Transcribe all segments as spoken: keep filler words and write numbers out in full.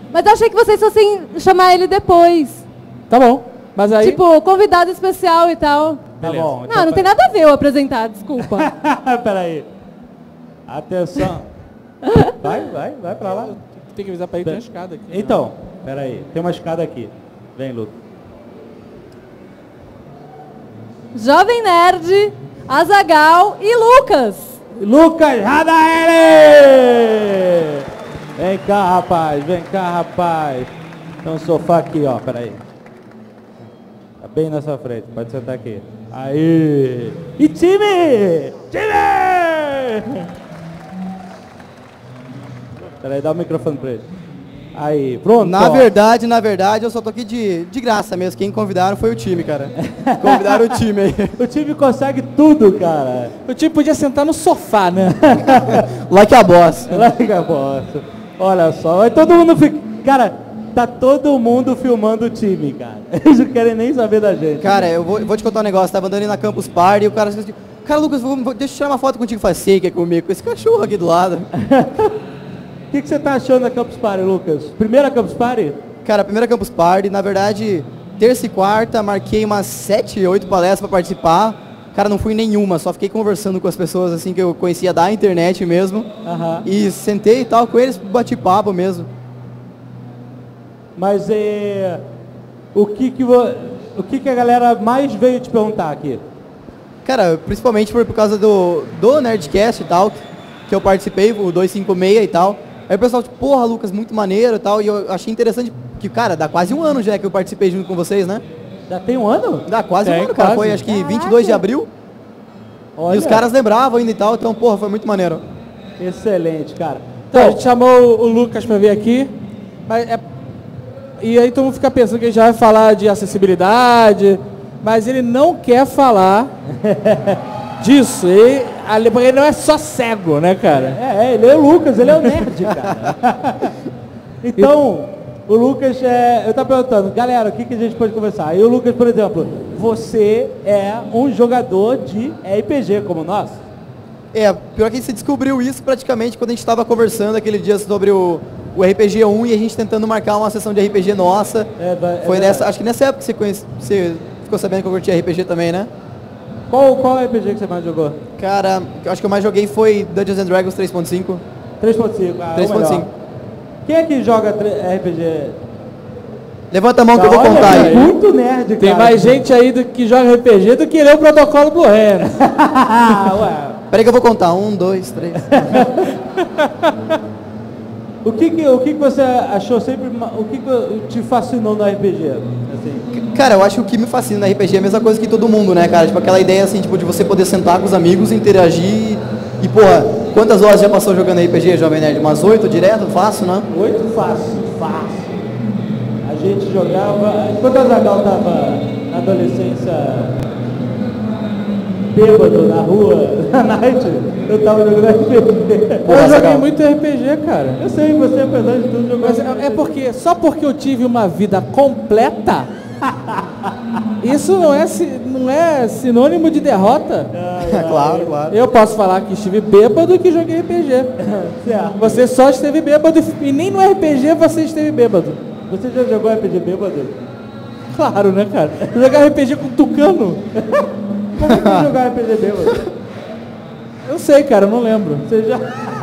Mas eu achei que vocês fossem chamar ele depois. Tá bom. Mas aí... Tipo, convidado especial e tal. Tá bom. Não, não tem nada a ver eu apresentar, desculpa. Peraí. Atenção. Vai, vai, vai pra lá. Tem que avisar pra ele que tem uma escada aqui. Então, peraí. Tem uma escada aqui. Vem, Lucas. Jovem Nerd, Azaghal e Lucas. Lucas Radaeli! Vem cá, rapaz. Vem cá, rapaz. Tem um sofá aqui, ó. Peraí. Tá bem na sua frente. Pode sentar aqui. Aí. E time! Time! Peraí, dá o microfone pra ele. Aí, pronto. Na ó. verdade, na verdade, eu só tô aqui de, de graça mesmo. Quem convidaram foi o time, cara. Convidaram o time aí. O time consegue tudo, cara. O time podia sentar no sofá, né? Like a boss. Like a boss. Olha só, aí todo mundo fica... Cara, tá todo mundo filmando o time, cara. Eles não querem nem saber da gente. Cara, eu vou, eu vou te contar um negócio. Tava andando aí na Campus Party e o cara... Cara, Lucas, vou, vou, deixa eu tirar uma foto contigo. Faz sei que é comigo, com esse cachorro aqui do lado. O que, que você tá achando da Campus Party, Lucas? Primeira Campus Party? Cara, primeira Campus Party, na verdade, terça e quarta, marquei umas sete, oito palestras para participar. Cara, não fui em nenhuma, só fiquei conversando com as pessoas assim que eu conhecia da internet mesmo. Uhum. E sentei e tal com eles, bati papo mesmo. Mas é, o, que que, vo, o que que a galera mais veio te perguntar aqui? Cara, principalmente por, por causa do, do Nerdcast e tal, que eu participei, o duzentos e cinquenta e seis e tal. Aí o pessoal, tipo, porra, Lucas, muito maneiro e tal. E eu achei interessante que, cara, dá quase um ano já que eu participei junto com vocês, né? Já tem um ano? Dá quase tem, um ano, cara. quase. Foi acho que Caraca. vinte e dois de abril. Olha. E os caras lembravam ainda e tal. Então, porra, foi muito maneiro. Excelente, cara. Então, a gente chamou o Lucas pra vir aqui. Mas é... E aí todo mundo fica pensando que a gente já vai falar de acessibilidade. Mas ele não quer falar disso. Ele, porque ele não é só cego, né, cara? É, ele é o Lucas, ele é o nerd, cara. Então, o Lucas, é, eu tava perguntando, galera, o que, que a gente pode conversar? E o Lucas, por exemplo, você é um jogador de R P G como nós? É, pior que você descobriu isso praticamente quando a gente estava conversando aquele dia sobre o, o R P G um e a gente tentando marcar uma sessão de R P G nossa. É, é Foi nessa, acho que nessa época que você, conhece, você ficou sabendo que eu curti R P G também, né? Qual, qual R P G que você mais jogou? Cara, eu acho que eu mais joguei foi Dungeons and Dragons três ponto cinco. três ponto cinco, ah, três ponto cinco. Quem é que joga R P G? Levanta a mão que eu vou Olha, contar aí. Muito nerd, cara. Tem mais gente aí do que joga R P G do que lê o protocolo Blue Hand. Peraí que eu vou contar. Um, dois, três. O que que, o que que você achou sempre, o que que te fascinou no R P G? Assim? Cara, eu acho que o que me fascina no R P G é a mesma coisa que todo mundo, né, cara? Tipo, aquela ideia, assim, tipo, de você poder sentar com os amigos, interagir e, porra, quantas horas já passou jogando R P G, Jovem Nerd? Umas oito direto? Fácil, né? Oito fácil, fácil. A gente jogava, enquanto a Azaghal tava na adolescência bêbado na rua, na night, eu tava jogando R P G. Porra, eu joguei muito R P G, cara. Eu sei, você apesar de tudo jogou. Mas é, é porque, só porque eu tive uma vida completa, isso não é, não é sinônimo de derrota. É, claro, claro. Eu posso falar que estive bêbado e que joguei R P G. Certo. Você só esteve bêbado e nem no R P G você esteve bêbado. Você já jogou R P G bêbado? Claro, né, cara? Jogar R P G com tucano. Como é que é jogar R P G bêbado? Eu sei, cara, eu não lembro. Você já...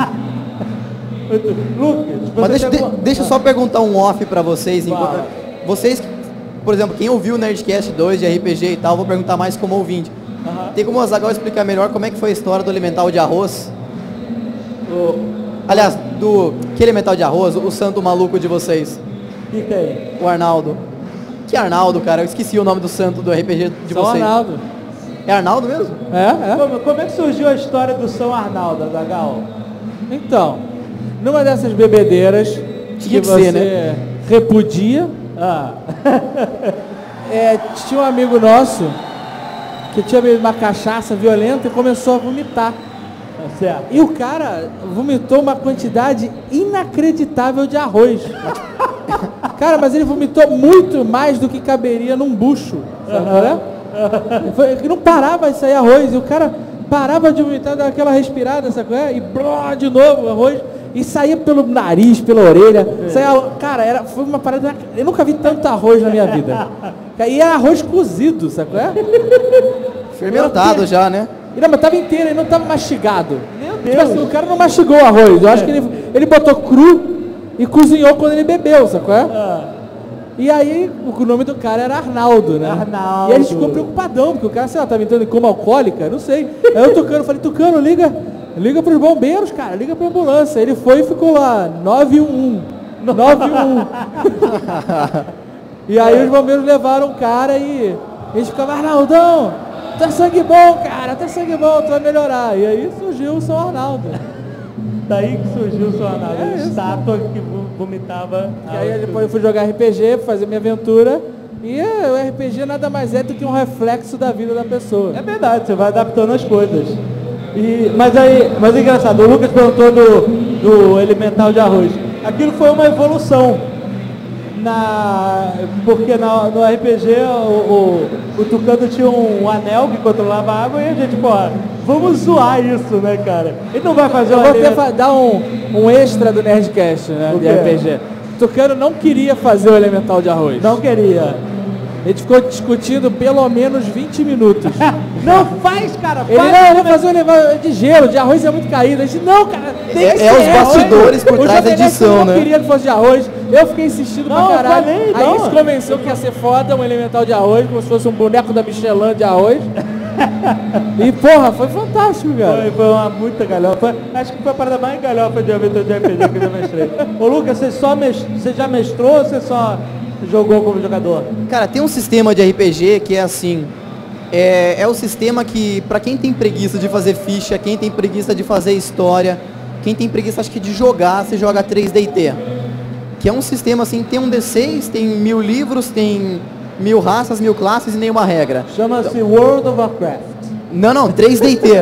Lucas, Mas deixa, tem de, alguma... deixa eu só perguntar um off pra vocês. Enquanto, Fala. vocês, por exemplo, quem ouviu o Nerdcast dois de R P G e tal, vou perguntar mais como ouvinte. Uhum. Tem como o Azaghal explicar melhor como é que foi a história do elemental de arroz? O... Aliás, do que elemental de arroz, o santo maluco de vocês? O que tem? O Arnaldo. Que Arnaldo, cara? Eu esqueci o nome do santo do R P G de São vocês. Arnaldo. É Arnaldo mesmo? É, é. Como, como é que surgiu a história do São Arnaldo, Azaghal? Então, numa dessas bebedeiras Tinha que que você ser, né? repudia, Ah. é, tinha um amigo nosso que tinha bebido uma cachaça violenta e começou a vomitar. Certo. E o cara vomitou uma quantidade inacreditável de arroz. Cara, mas ele vomitou muito mais do que caberia num bucho, sabe qual é? Foi, que não parava de sair arroz, e o cara parava de vomitar, dava aquela respirada, sabe qual é? E blá, de novo arroz, E saía pelo nariz, pela orelha. Saía, cara, era, foi uma parada... Eu nunca vi tanto arroz na minha vida. E era arroz cozido, sabe qual é? Fermentado já, né? E não, mas tava inteiro, ele não tava mastigado. Meu Tipo Deus. assim, o cara não mastigou o arroz. Eu acho que ele, ele botou cru e cozinhou quando ele bebeu, sabe qual é? Ah, E aí, o nome do cara era Arnaldo, né? Arnaldo. E aí a gente ficou preocupadão, porque o cara, sei lá, tava entrando em coma alcoólica, não sei. Aí eu Tucano, falei, Tucano, liga, liga pros bombeiros, cara, liga pra ambulância. Ele foi e ficou lá, nove um um. nove um um. E aí os bombeiros levaram o cara e a gente ficava, Arnaldão, tá sangue bom, cara, tá sangue bom, tu vai melhorar. E aí surgiu o São Arnaldo. daí que surgiu o seu Arnaldo, É a isso. estátua que vo- vomitava. E aí depois eu fui jogar R P G, fazer minha aventura. E é, o R P G nada mais é do que um reflexo da vida da pessoa. É verdade, você vai adaptando as coisas. E, mas aí, mas é engraçado, o Lucas perguntou do, do elemental de arroz. Aquilo foi uma evolução. Na, porque na, no R P G o, o, o Tucano tinha um anel que controlava a água e a gente, pô, vamos zoar isso, né, cara? Ele não vai fazer Eu um vou até elemento- fa- dar um, um extra do Nerdcast, né, O de quê? R P G. Tucano não queria fazer o elemental de arroz. Não queria. A gente ficou discutindo pelo menos vinte minutos. Não faz, cara, Ele, faz. não, eu vou fazer um elemental de gelo, de arroz é muito caído. A gente, não, cara, tem É- que é ser os bastidores por O trás da Jovem Nerd edição, não né? queria que fosse de arroz, eu fiquei insistindo Não, pra caralho. falei, Aí não. isso convenceu que ia ser foda, um elemental de arroz, como se fosse um boneco da Michelin de arroz. E, porra, foi fantástico, cara. Foi, foi uma muita galhofa. Foi- acho que foi a parada mais galhofa de aventura de R P G que eu já mestrei. Ô Lucas, você, só mes- você já mestrou ou você só jogou como jogador? Cara, tem um sistema de R P G que é assim, é, é o sistema que, pra quem tem preguiça de fazer ficha, quem tem preguiça de fazer história, quem tem preguiça, acho que de jogar, você joga três D T. Que é um sistema assim, tem um D seis, tem mil livros, tem mil raças, mil classes e nenhuma regra. Chama-se World of Warcraft. Não, não, três D T.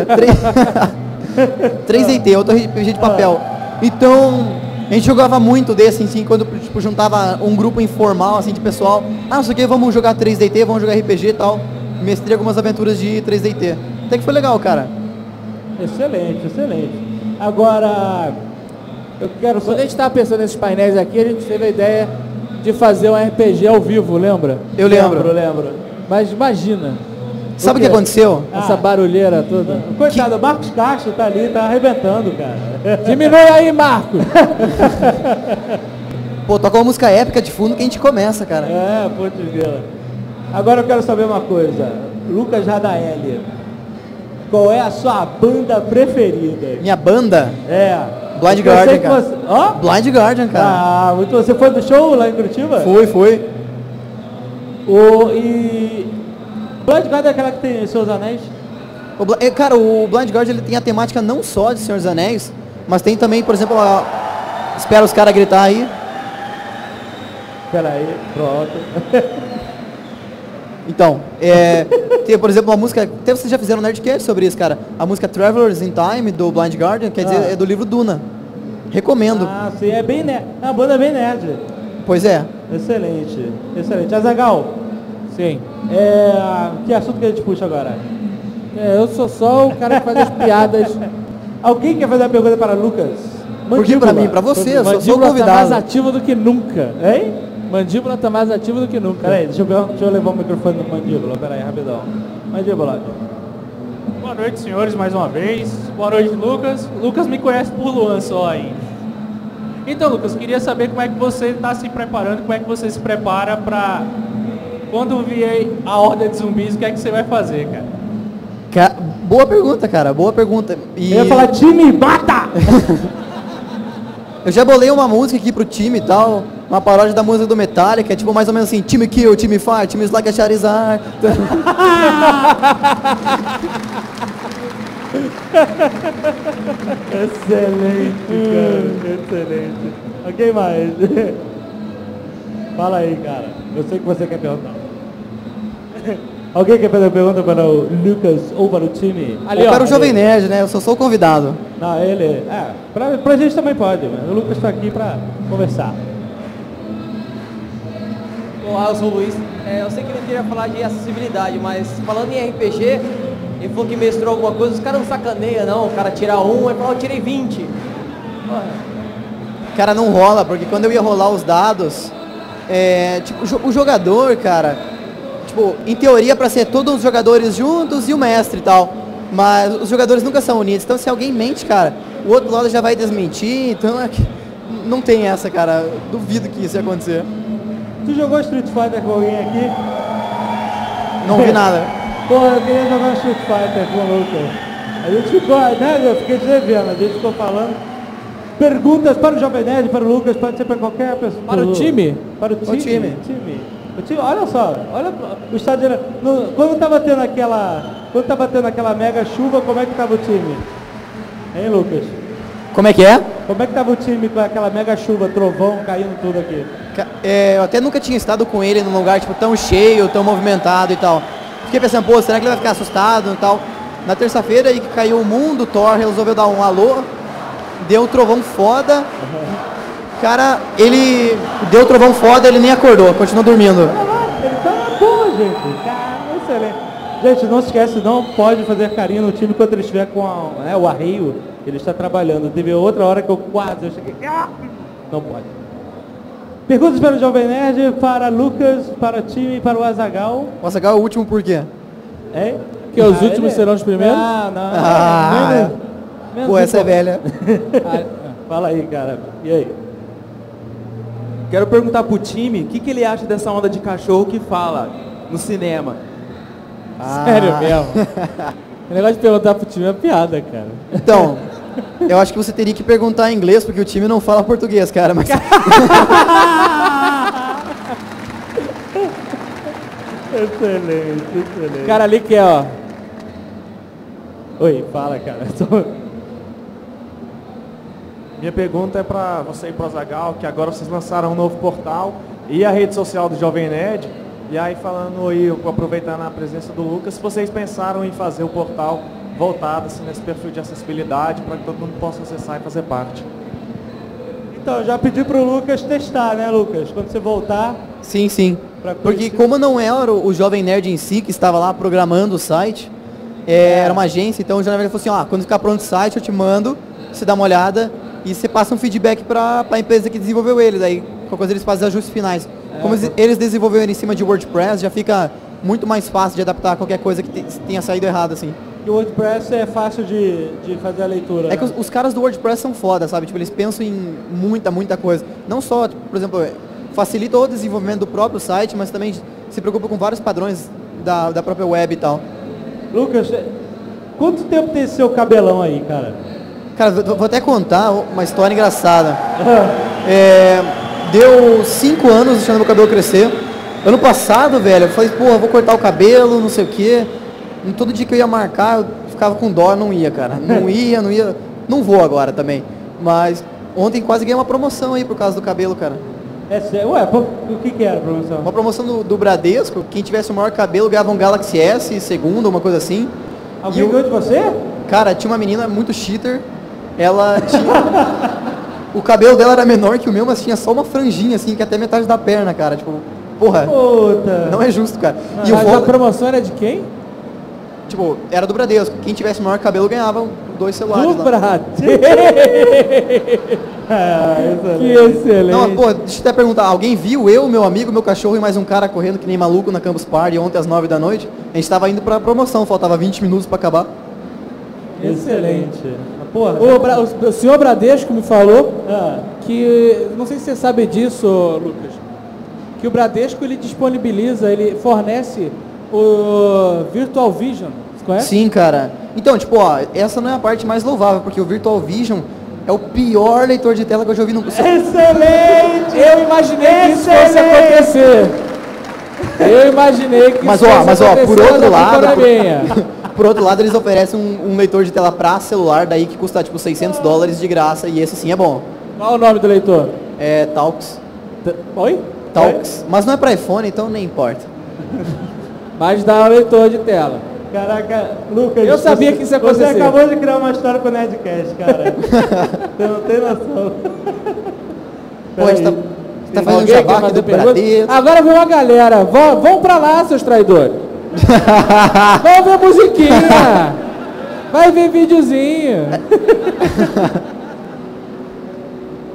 três D T, outro R P G de papel. Então, a gente jogava muito desse, assim, quando tipo, juntava um grupo informal, assim, de pessoal. Ah, não sei o que, vamos jogar três D T, vamos jogar R P G e tal. Mestrei algumas aventuras de três D T. Até que foi legal, cara. Excelente, excelente. Agora, eu quero só... Quando a gente estava pensando nesses painéis aqui, a gente teve a ideia de fazer um R P G ao vivo, lembra? Eu lembro. Lembro, lembro. Mas imagina, Sabe o quê? que aconteceu? essa barulheira toda. Coitado, o Marcos Castro tá ali, tá arrebentando, cara. Diminui aí, Marcos! Pô, toca uma música épica de fundo que a gente começa, cara. É, putz grila. Agora eu quero saber uma coisa. Lucas Radaeli, qual é a sua banda preferida? Minha banda, É. Blind Eu sei Guardian, que cara. você- Ó? Blind Guardian, cara. Ah, muito. Você foi do show lá em Curitiba? Foi, foi. O, e... Blind Guardian é aquela que tem Seus Anéis? O Bla- eh, cara, o Blind Guardian ele tem a temática não só de Senhor dos Anéis, mas tem também, por exemplo, a... espera os caras gritar aí. Pera aí, pronto. Então, é, tem, por exemplo, uma música, até vocês já fizeram um Nerdcast sobre isso, cara. A música Travelers in Time, do Blind Guardian, quer dizer, Ah. é do livro Duna. Recomendo. Ah, sim, é bem nerd. É uma banda bem nerd. Pois é. Excelente, excelente. Azaghal, Sim. é... que assunto que a gente puxa agora? É, eu sou só o cara que faz as piadas. Alguém quer fazer uma pergunta para Lucas? Por que pra mim? Pra você, eu sou, sou Mandíbula tá mais convidado. ativo do que nunca. Hein? Mandíbula tá mais ativo do que nunca. Pera aí, deixa eu, ver- deixa eu levar o microfone do Mandíbula. Pera aí, rapidão. Mandíbula. Boa noite, senhores, mais uma vez. Boa noite, Lucas. Lucas me conhece por Luan só ainda. Então, Lucas, queria saber como é que você está se preparando, como é que você se prepara para quando vier a horda de zumbis, o que é que você vai fazer, cara? Ca- Boa pergunta, cara. Boa pergunta. E Eu ia falar, time, mata! eu já bolei uma música aqui pro time e tal. Uma paródia da música do Metallica, é tipo mais ou menos assim, time kill, time fight, time like a Charizard. Excelente, cara. Excelente. Ok, mais. Fala aí, cara. Eu sei que você quer perguntar. Alguém quer fazer uma pergunta para o Lucas ou para o time? Ali, Ou ó, para o Jovem ali. Nerd, né? Eu só sou o convidado. Não, ele... É, pra, pra gente também pode, mas o Lucas está aqui para conversar. Olá, eu sou o Luiz. É, eu sei que ele queria falar de acessibilidade, mas falando em R P G, ele falou que mestrou alguma coisa, os caras não sacaneiam não, o cara tira um, ele fala, eu tirei vinte. Ué, Cara, não rola, porque quando eu ia rolar os dados, é, tipo, o jogador, cara, tipo, em teoria para ser todos os jogadores juntos e o mestre e tal, mas os jogadores nunca são unidos, então se alguém mente, cara, o outro lado já vai desmentir, então é que não tem essa, cara, duvido que isso ia acontecer. Tu jogou Street Fighter com alguém aqui? Não vi nada. Pô, eu queria jogar Street Fighter com o Lucas. A gente ficou, né, eu fiquei te devendo, a gente ficou falando. Perguntas para o Jovem Nerd, para o Lucas, pode ser para qualquer pessoa. Para o time? Para o time. O time. time. O time. Olha só, olha o estádio. No, quando estava tendo aquela, quando estava tendo aquela mega chuva, como é que estava o time? Hein, Lucas? Como é que é? Como é que estava o time com aquela mega chuva, trovão caindo tudo aqui? É, eu até nunca tinha estado com ele num lugar tipo tão cheio, tão movimentado e tal. Fiquei pensando, pô, será que ele vai ficar assustado e tal? Na terça-feira aí que caiu o mundo, o Thor resolveu dar um alô. Deu um trovão foda, cara, ele deu um trovão foda, ele nem acordou, continuou dormindo. Ele tá na boa, gente, cara, excelente. Gente, não se esquece, não pode fazer carinho no time enquanto ele estiver com a, né, o arreio, ele está trabalhando. Teve outra hora que eu quase, eu cheguei, ah, não pode. Perguntas para o Jovem Nerd, para Lucas, para o time e para o Azaghal. O Azaghal é o último por quê? É? Que os Ah, últimos ele... serão os primeiros? Não, não. Ah, menos, é. menos Pô, essa é velha. Fala aí, cara. E aí? Quero perguntar pro time o que, que ele acha dessa onda de cachorro que fala no cinema. Ah. Sério mesmo? O negócio de perguntar pro time é uma piada, cara. Então, eu acho que você teria que perguntar em inglês, porque o time não fala português, cara. Mas... Excelente, excelente. Cara ali que é, ó. Oi, fala, cara. Minha pergunta é para você e para o Azaghal, que agora vocês lançaram um novo portal e a rede social do Jovem Nerd. E aí falando aí, aproveitando a presença do Lucas, se vocês pensaram em fazer o portal voltado assim, nesse perfil de acessibilidade para que todo mundo possa acessar e fazer parte. Então, já pedi pro Lucas testar, né, Lucas? Quando você voltar... Sim, sim. Porque como não era o, o Jovem Nerd em si que estava lá programando o site, é, é. era uma agência, então o Jovem Nerd falou assim, ó, quando ficar pronto o site eu te mando, você dá uma olhada e você passa um feedback para a empresa que desenvolveu eles, aí qualquer coisa eles fazem ajustes finais. É, como eles, eles desenvolveram em cima de WordPress, já fica muito mais fácil de adaptar a qualquer coisa que te, tenha saído errado, assim. E o WordPress é fácil de, de fazer a leitura. É né? que os, os caras do WordPress são foda, sabe? Tipo, eles pensam em muita, muita coisa. Não só, tipo, por exemplo, facilita o desenvolvimento do próprio site, mas também se preocupa com vários padrões da, da própria web e tal. Lucas, quanto tempo tem esse seu cabelão aí, cara? Cara, vou até contar uma história engraçada. É, deu cinco anos deixando meu cabelo crescer. Ano passado, velho, eu falei, pô, vou cortar o cabelo, não sei o quê. Todo dia que eu ia marcar, eu ficava com dó, não ia, cara. Não ia, não ia. Não vou agora também. Mas ontem quase ganhei uma promoção aí por causa do cabelo, cara. É sério? Ué, o que que era a promoção? Uma promoção do, do Bradesco, quem tivesse o maior cabelo ganhava um Galaxy S, segundo, uma coisa assim. Alguém ganhou de você? Cara, tinha uma menina muito cheater. Ela tinha... o cabelo dela era menor que o meu, mas tinha só uma franjinha, assim, que até metade da perna, cara. Tipo, porra. Puta. Não é justo, cara. Não, e mas o a promoção era de quem? Tipo, era do Bradesco. Quem tivesse o maior cabelo ganhava dois celulares. Do Bradesco! Ah, que excelente. Não, pô, deixa eu até perguntar. Alguém viu eu, meu amigo, meu cachorro e mais um cara correndo que nem maluco na Campus Party ontem às nove da noite? A gente tava indo pra promoção, faltava vinte minutos pra acabar. Excelente. Porra, o, Bra o senhor Bradesco me falou ah. que, não sei se você sabe disso, Lucas, que o Bradesco ele disponibiliza, ele fornece o Virtual Vision, você conhece? Sim, cara. Então, tipo, ó, essa não é a parte mais louvável, porque o Virtual Vision é o pior leitor de tela que eu já ouvi no... Excelente! Eu imaginei que isso fosse acontecer. Eu imaginei que mas, isso ó, fosse mas, ó, acontecer. Por outro lado... Por, por outro lado, eles oferecem um, um leitor de tela pra celular, daí que custa, tipo, seiscentos dólares de graça, e esse sim é bom. Qual o nome do leitor? É Talks. T Oi? Talks. É? Mas não é pra iPhone, então nem importa. Mas dá o leitor de tela. Caraca, Lucas, eu sabia que isso ia acontecer. Você acabou de criar uma história com o Nerdcast, cara. Você não tem noção. Pô, a gente tá, tá fazendo jabá aqui do Bradesco. Agora vem uma galera. Vão, vão pra lá, seus traidores. Vão ver musiquinha. Vai ver videozinho.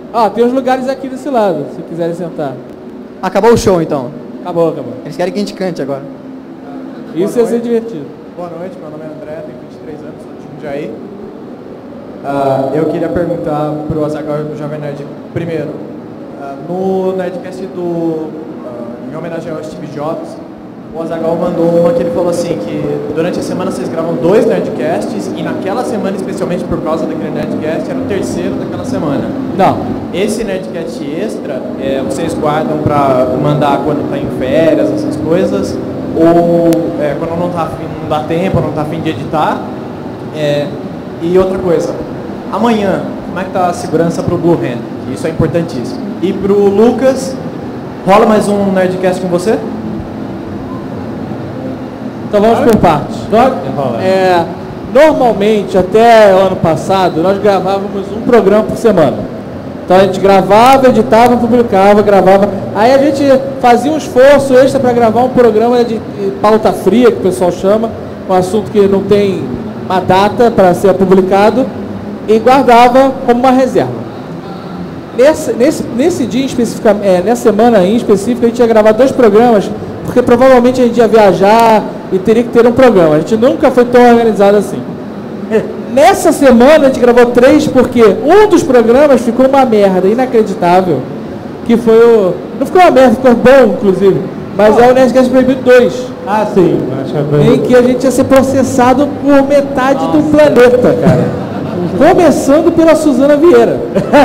Ó, tem uns lugares aqui desse lado, se quiserem sentar. Acabou o show, então. Acabou, acabou. Eles querem que a gente cante agora. Isso ia ser divertido. Boa noite, meu nome é André, tenho vinte e três anos, sou de Jundiaí. Uh, eu queria perguntar para o Azaghal e para o Jovem Nerd primeiro. Uh, no Nerdcast do, uh, em homenagem ao Steve Jobs, o Azaghal mandou uma que ele falou assim, que durante a semana vocês gravam dois Nerdcasts e naquela semana, especialmente por causa daquele Nerdcast, era o terceiro daquela semana. Não. Esse Nerdcast extra, é, vocês guardam para mandar quando está em férias, essas coisas, ou é, quando não, tá, não dá tempo, não está a fim de editar. É, e outra coisa, amanhã, como é que tá a segurança para o Blue Hand? Isso é importantíssimo. E para o Lucas, rola mais um Nerdcast com você? Então vamos por partes. É, normalmente, até o ano passado, nós gravávamos um programa por semana. Então a gente gravava, editava, publicava, gravava. Aí a gente fazia um esforço extra para gravar um programa de pauta fria, que o pessoal chama, um assunto que não tem uma data para ser publicado, e guardava como uma reserva. Nesse, nesse, nesse dia especificamente, é, nessa semana em específico, a gente ia gravar dois programas, porque provavelmente a gente ia viajar e teria que ter um programa. A gente nunca foi tão organizado assim. Nessa semana a gente gravou três, porque um dos programas ficou uma merda inacreditável, que foi o... Não ficou uma merda, ficou bom, inclusive. Mas oh. é o Nerdcast Proibido dois. Ah, sim. Acho que é em que a gente ia ser processado por metade Nossa. do planeta, cara. Começando pela Suzana Vieira.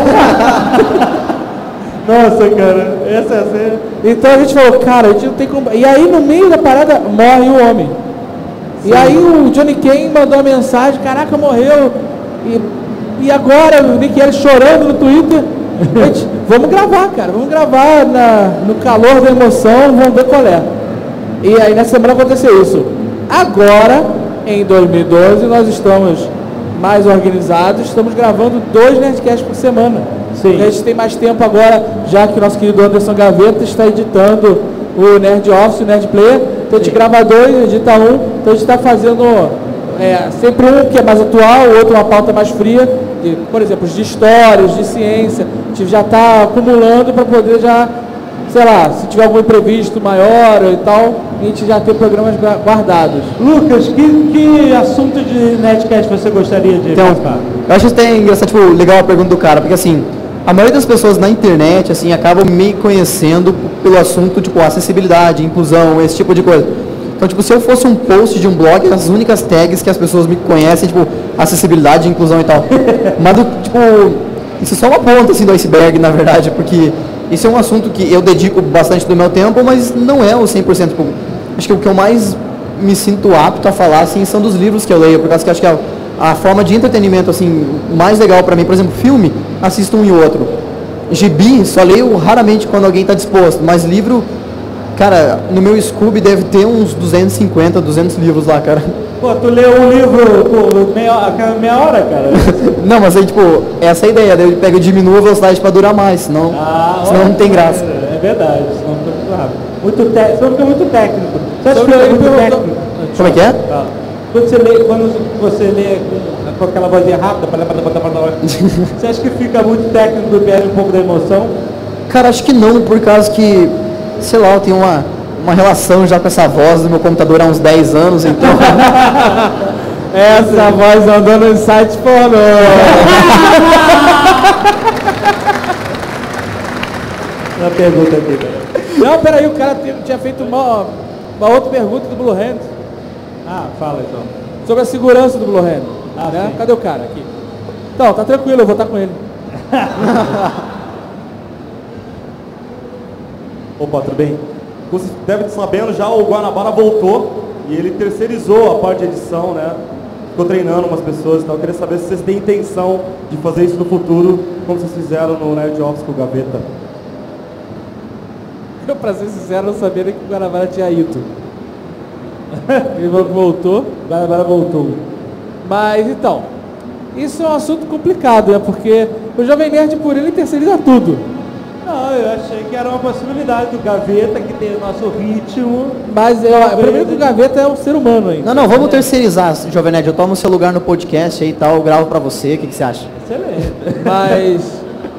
Nossa, cara, essa é a série. Então a gente falou, cara, a gente não tem como... E aí no meio da parada morre o homem. Sim. E aí o Johnny Kane mandou uma mensagem, caraca, morreu. E, e agora o Nick Ellis chorando no Twitter. Gente, vamos gravar, cara, vamos gravar na, no calor da emoção, vamos ver qual é. E aí nessa semana aconteceu isso. Agora, em dois mil e doze, nós estamos mais organizados, estamos gravando dois Nerdcasts por semana. Sim. A gente tem mais tempo agora, já que o nosso querido Anderson Gaveta está editando o Nerd Office, o Nerd Player. Então a gente Sim. grava dois, edita um. Então a gente está fazendo é, sempre um que é mais atual, o outro uma pauta mais fria. De, por exemplo, de histórias, de ciência. A gente já está acumulando para poder já, sei lá, se tiver algum imprevisto maior e tal, a gente já tem programas guardados. Lucas, que, que assunto de Nerdcast você gostaria de então, participar? Eu acho até engraçado, tipo, legal a pergunta do cara, porque assim, a maioria das pessoas na internet, assim, acabam me conhecendo pelo assunto, tipo, acessibilidade, inclusão, esse tipo de coisa. Então, tipo, se eu fosse um post de um blog, as únicas tags que as pessoas me conhecem, tipo, acessibilidade, inclusão e tal. Mas, tipo, isso é só uma ponta, assim, do iceberg, na verdade, porque isso é um assunto que eu dedico bastante do meu tempo, mas não é o cem por cento. Tipo, acho que o que eu mais me sinto apto a falar, assim, são dos livros que eu leio, por causa que acho que a, a forma de entretenimento, assim, mais legal pra mim, por exemplo, filme, assisto um e outro. Gibi, só leio raramente quando alguém está disposto, mas livro, cara, no meu Scooby deve ter uns duzentos e cinquenta, duzentos livros lá, cara. Pô, tu leu um livro por meia, meia hora, cara? Não, mas aí, tipo, essa é a ideia, daí eu pego e diminuo a velocidade pra durar mais, senão, ah, senão olha, não tem graça. É, é verdade, senão fica muito rápido. Muito te... Senão fica muito técnico. Você acha que fica muito técnico? Como é que é? Ah. Quando você lê, quando você lê com, com aquela vozinha rápida, você acha que fica muito técnico e perde um pouco da emoção? Cara, acho que não, por causa que, sei lá, eu tenho uma, uma relação já com essa voz do meu computador há uns dez anos, então... Essa voz andando em site pornô. Uma pergunta aqui, cara. Não, peraí, o cara tinha feito uma, uma outra pergunta do Blue Hand. Ah, fala então. Sobre a segurança do Blue Hand. Ah, né? Cadê o cara aqui? Então, tá tranquilo, eu vou estar com ele. Opa, tudo bem? Como vocês devem estar sabendo, já o Guanabara voltou e ele terceirizou a parte de edição, né? Ficou treinando umas pessoas e tal. Eu queria saber se vocês têm intenção de fazer isso no futuro, como vocês fizeram no Nerd Office com o Gaveta. Eu, pra ser sincero, não sabia nem que o Guanabara tinha ido. Ele voltou, o Guanabara voltou. Mas então, isso é um assunto complicado, né? Porque o Jovem Nerd por ele terceiriza tudo. Não, eu achei que era uma possibilidade do Gaveta, que tem o nosso ritmo. Mas eu, pra mim o Gaveta é um ser humano ainda. Não, não, vamos terceirizar, Jovem Nerd. Eu tomo o seu lugar no podcast aí e tal, eu gravo pra você, o que, que você acha? Excelente. Mas,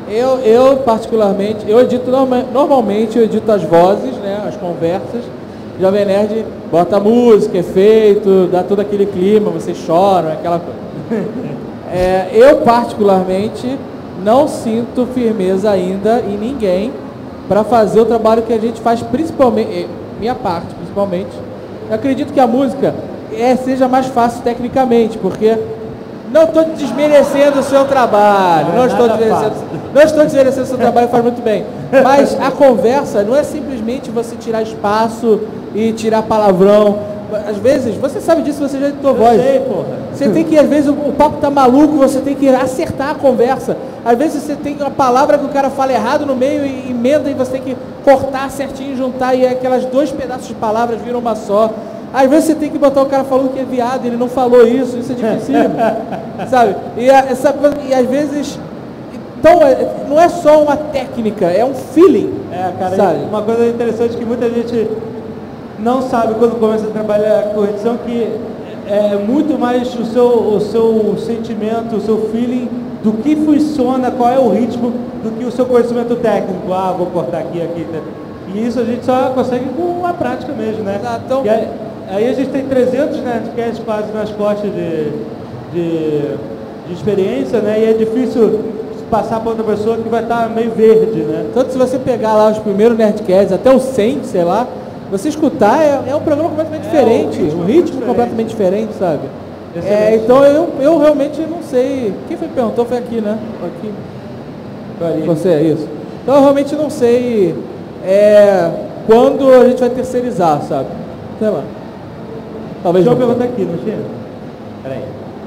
Eu, eu particularmente, eu edito norma, normalmente, eu edito as vozes, né, as conversas. Jovem Nerd bota música, efeito, dá todo aquele clima, vocês choram, aquela coisa. É, eu particularmente não sinto firmeza ainda em ninguém para fazer o trabalho que a gente faz, principalmente, minha parte principalmente. Eu acredito que a música é, seja mais fácil tecnicamente, porque não estou desmerecendo o seu trabalho, não estou desmerecendo, não estou desmerecendo o seu trabalho, faz muito bem. Mas a conversa não é simplesmente você tirar espaço e tirar palavrão. Às vezes, você sabe disso, você já editou voz. Sei, porra. Você tem que, às vezes, o, o papo tá maluco, você tem que acertar a conversa. Às vezes você tem uma palavra que o cara fala errado no meio e emenda e você tem que cortar certinho, juntar e aquelas dois pedaços de palavras viram uma só. Às vezes você tem que botar o cara falando que é viado, ele não falou isso, isso é difícil, sabe? E, a, essa, e às vezes, então, não é só uma técnica, é um feeling. É, cara, sabe? Uma coisa interessante que muita gente não sabe quando começa a trabalhar com edição, que é muito mais o seu, o seu sentimento, o seu feeling do que funciona, qual é o ritmo, do que o seu conhecimento técnico. Ah, vou cortar aqui, aqui. E isso a gente só consegue com a prática mesmo, né? Então, e aí, aí a gente tem trezentos Nerdcasts quase nas costas de, de, de experiência, né? E é difícil passar para outra pessoa que vai estar meio verde, né? Tanto se você pegar lá os primeiros Nerdcasts, até o cem, sei lá, você escutar, é, é um programa completamente é, diferente, um ritmo, um ritmo diferente. completamente diferente, sabe? É, então eu, eu realmente não sei. Quem foi que perguntou foi aqui, né? Aqui. Você, é isso. Então eu realmente não sei é, quando a gente vai terceirizar, sabe? Sei lá. Talvez. Deixa eu perguntar aqui, não tinha? Peraí.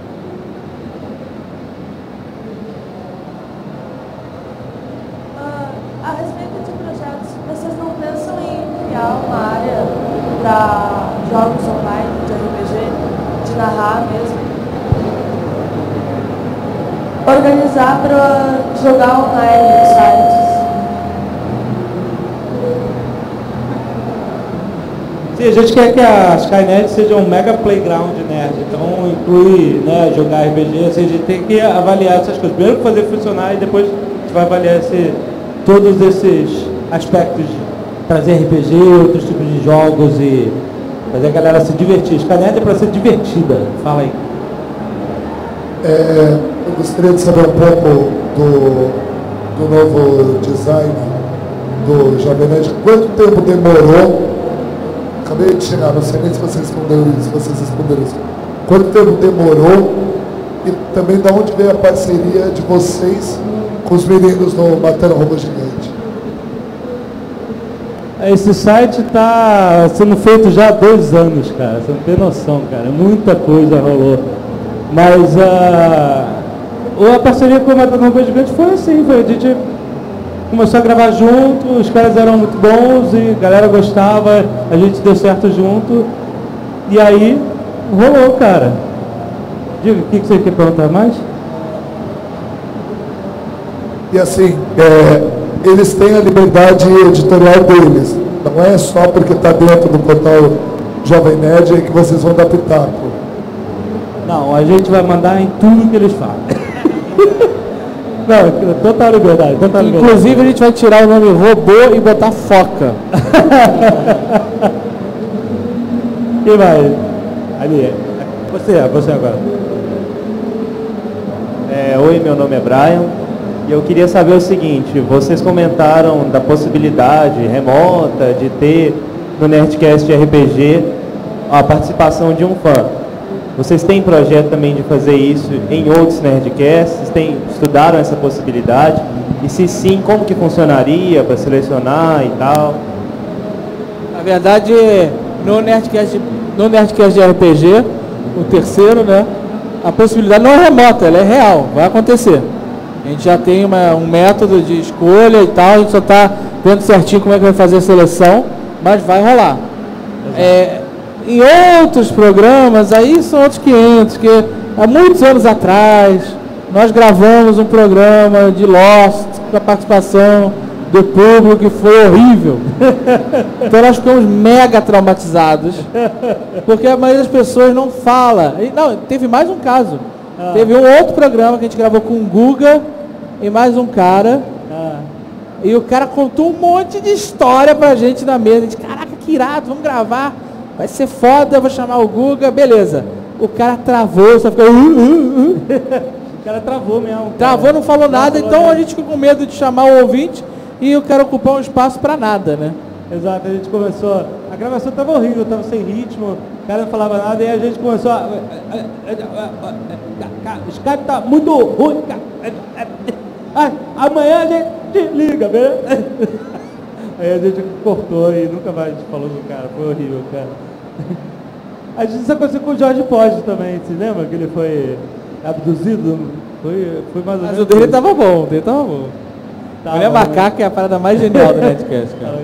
A respeito de projetos, vocês não pensam em criar uma área para jogos online, de R P G, de narrar mesmo? Organizar para jogar online nos sites? Sim, a gente quer que a Skynet seja um mega playground nerd, então inclui, né, jogar R P G, assim, a gente tem que avaliar essas coisas. Primeiro fazer funcionar e depois a gente vai avaliar esse, todos esses aspectos de trazer R P G, outros tipos de jogos e fazer a galera se divertir. Skynet é para ser divertida. Fala aí. É, eu gostaria de saber um pouco do, do novo design do Jovem Nerd. Quanto tempo demorou? Acabei de chegar, não sei nem se vocês responderam isso, vocês responderam isso. Quanto tempo demorou? E também de onde veio a parceria de vocês com os meninos no Matando Robô Gigante? Esse site está sendo feito já há dois anos, cara. Você não tem noção, cara. Muita coisa rolou. Mas a, a parceria com o Matando Robô Gigante foi assim, foi, a gente começou a gravar junto, os caras eram muito bons e a galera gostava, a gente deu certo junto. E aí, rolou, cara. Diga, o que você quer perguntar mais? E assim, é, eles têm a liberdade editorial deles. Não é só porque está dentro do portal Jovem Nerd que vocês vão dar pitaco. Não, a gente vai mandar em tudo que eles falam. Não, total liberdade, total liberdade. Inclusive a gente vai tirar o nome robô e botar foca. Quem vai? Ali. Você, você agora. É, oi, meu nome é Brian. E eu queria saber o seguinte, vocês comentaram da possibilidade remota de ter no Nerdcast R P G a participação de um fã. Vocês têm projeto também de fazer isso em outros Nerdcasts? Tem, estudaram essa possibilidade? E se sim, como que funcionaria para selecionar e tal? Na verdade, no Nerdcast, no Nerdcast de R P G, o terceiro, né, a possibilidade não é remota, ela é real, vai acontecer. A gente já tem uma, um método de escolha e tal, a gente só está vendo certinho como é que vai fazer a seleção, mas vai rolar. É, em outros programas, aí são outros quinhentos, que há muitos anos atrás, nós gravamos um programa de Lost, com a participação do público, que foi horrível. Então nós ficamos mega traumatizados, porque a maioria das pessoas não fala. E, não, teve mais um caso. Ah. Teve um outro programa que a gente gravou com o Guga, e mais um cara. Ah. E o cara contou um monte de história pra gente na mesa. A gente, caraca, que irado, vamos gravar. Vai ser foda, eu vou chamar o Guga, beleza. O cara travou, só ficou... Uh, uh, uh. O cara travou mesmo. Cara. Travou, não falou nada, não falou então nada. a gente ficou com medo de chamar o ouvinte e eu quero ocupar um espaço pra nada, né? Exato, a gente começou... A gravação tava horrível, tava sem ritmo, o cara não falava nada, e a gente começou a... O Skype tá muito ruim, cara. Ah, amanhã a gente liga, beleza? Aí a gente cortou e nunca mais a gente falou com o cara, foi horrível, cara. A gente isso aconteceu com o Jorge Pode também, você lembra que ele foi abduzido? Foi, foi mais ou menos. Mas o dele isso. Tava bom, o dele tava bom. Tá, Mulher Macaca é a parada mais genial do Nerdcast, cara.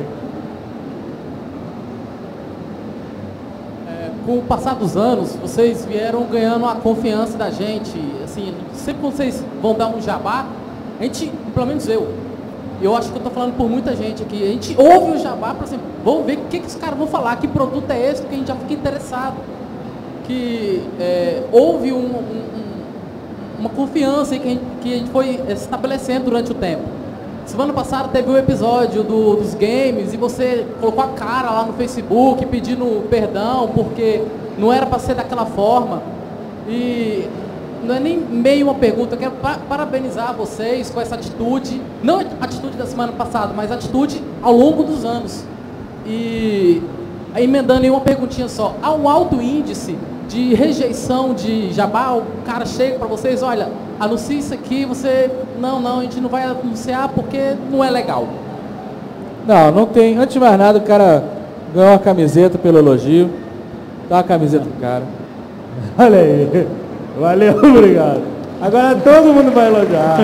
É, com o passar dos anos, vocês vieram ganhando a confiança da gente. Assim, sempre que vocês vão dar um jabá, a gente, pelo menos eu, eu acho que eu estou falando por muita gente aqui, a gente ouve o jabá, por exemplo, vamos ver o que, que os caras vão falar, que produto é esse, porque a gente já fica interessado. Que é, houve um, um, uma confiança que a, gente, que a gente foi estabelecendo durante o tempo. Semana passada teve um episódio do, dos games e você colocou a cara lá no Facebook pedindo perdão porque não era para ser daquela forma. E não é nem meio uma pergunta, eu quero pa parabenizar vocês com essa atitude, não a atitude da semana passada, mas a atitude ao longo dos anos. E aí, emendando em uma perguntinha só, há um alto índice de rejeição de jabá, o cara chega para vocês, olha, anuncie isso aqui, você, não, não, a gente não vai anunciar porque não é legal. Não, não tem, antes de mais nada, o cara ganhou uma camiseta pelo elogio, dá uma camiseta pro cara. Olha aí, valeu, obrigado. Agora todo mundo vai elogiar.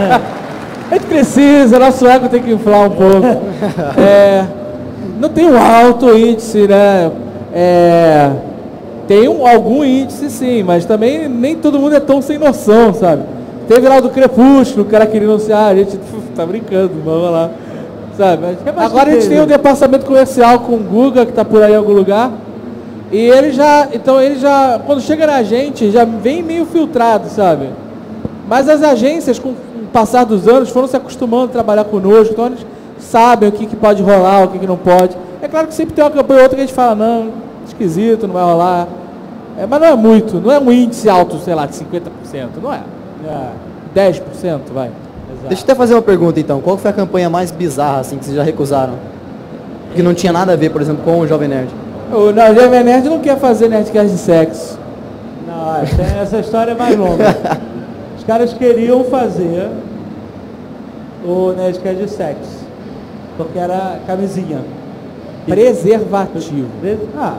A gente precisa, nosso ego tem que inflar um pouco. É, não tem um alto índice, né? É, tem um, algum índice sim, mas também nem todo mundo é tão sem noção, sabe? Teve lá o do Crepúsculo, o cara queria anunciar, a gente tá brincando, vamos lá. Sabe? Mas, agora a gente tem um departamento comercial com o Guga, que tá por aí em algum lugar. E ele já, então ele já, quando chega na gente, já vem meio filtrado, sabe? Mas as agências, com o passar dos anos, foram se acostumando a trabalhar conosco, então eles sabem o que, que pode rolar, o que, que não pode. É claro que sempre tem uma campanha ou outra que a gente fala, não, esquisito, não vai rolar. É, mas não é muito, não é um índice alto, sei lá, de cinquenta por cento, não é. É dez por cento, vai. Exato. Deixa eu até fazer uma pergunta então, qual foi a campanha mais bizarra assim, que vocês já recusaram? Que não tinha nada a ver, por exemplo, com o Jovem Nerd? O Jovem Nerd não quer fazer Nerdcast de sexo. Não, essa história é mais longa. Os caras queriam fazer o Nerdcast de sexo, porque era camisinha. Preservativo. Ah.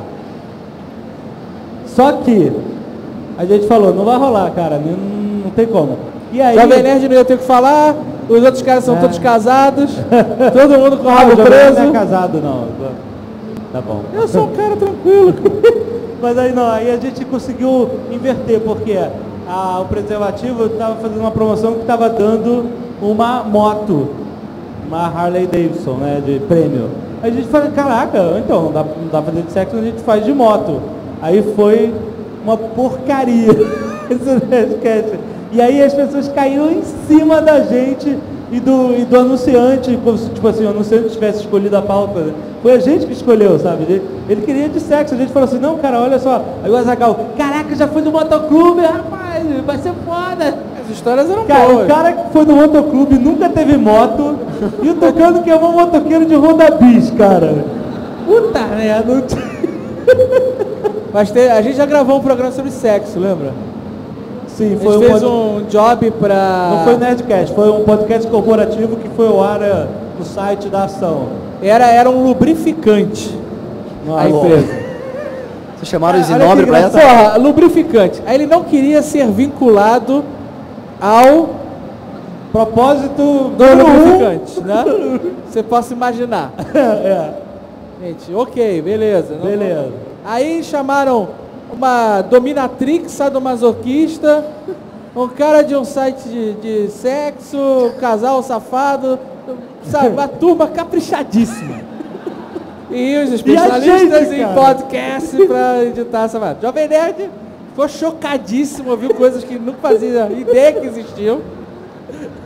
Só que a gente falou, não vai rolar, cara, não, não tem como. E aí, Jovem Nerd não ia ter o que falar, os outros caras são é. todos casados, todo mundo com o rabo ah, preso. Não é casado, não. Tá bom. Eu sou um cara tranquilo. Mas aí não, aí a gente conseguiu inverter, porque a, o preservativo estava fazendo uma promoção que estava dando uma moto, uma Harley Davidson, né, de prêmio. Aí a gente falou, caraca, então, não dá, não dá pra fazer de sexo, a gente faz de moto. Aí foi uma porcaria esse Nerdcast. E aí as pessoas caíram em cima da gente e do, e do anunciante, como se tipo assim, o anunciante tivesse escolhido a pauta. Né? Foi a gente que escolheu, sabe? Ele, ele queria de sexo, a gente falou assim, não, cara, olha só. Aí o Azaghal, caraca, já foi do motoclube, rapaz, vai ser foda. As histórias eram cara, boas. O cara que foi do motoclube nunca teve moto e o tocando que é um motoqueiro de Honda Bis, cara. Puta merda. Mas tem, a gente já gravou um programa sobre sexo, lembra? Sim, foi a gente um fez pod... um job pra... Não foi o Nerdcast, foi um podcast corporativo que foi ao ar no site da ação. Era, era um lubrificante. Nossa. A empresa. Vocês chamaram de nobre pra essa? Porra, lubrificante. Aí ele não queria ser vinculado ao propósito do lubrificante, né? Você possa imaginar. É. Gente, ok, beleza. Não beleza. Vamos... Aí chamaram uma dominatrix sadomasoquista, um cara de um site de, de sexo, um casal safado, sabe, uma turma caprichadíssima. E os especialistas gente, em podcast para editar essa marca. Jovem Nerd ficou chocadíssimo, viu coisas que nunca fazia ideia que existiam.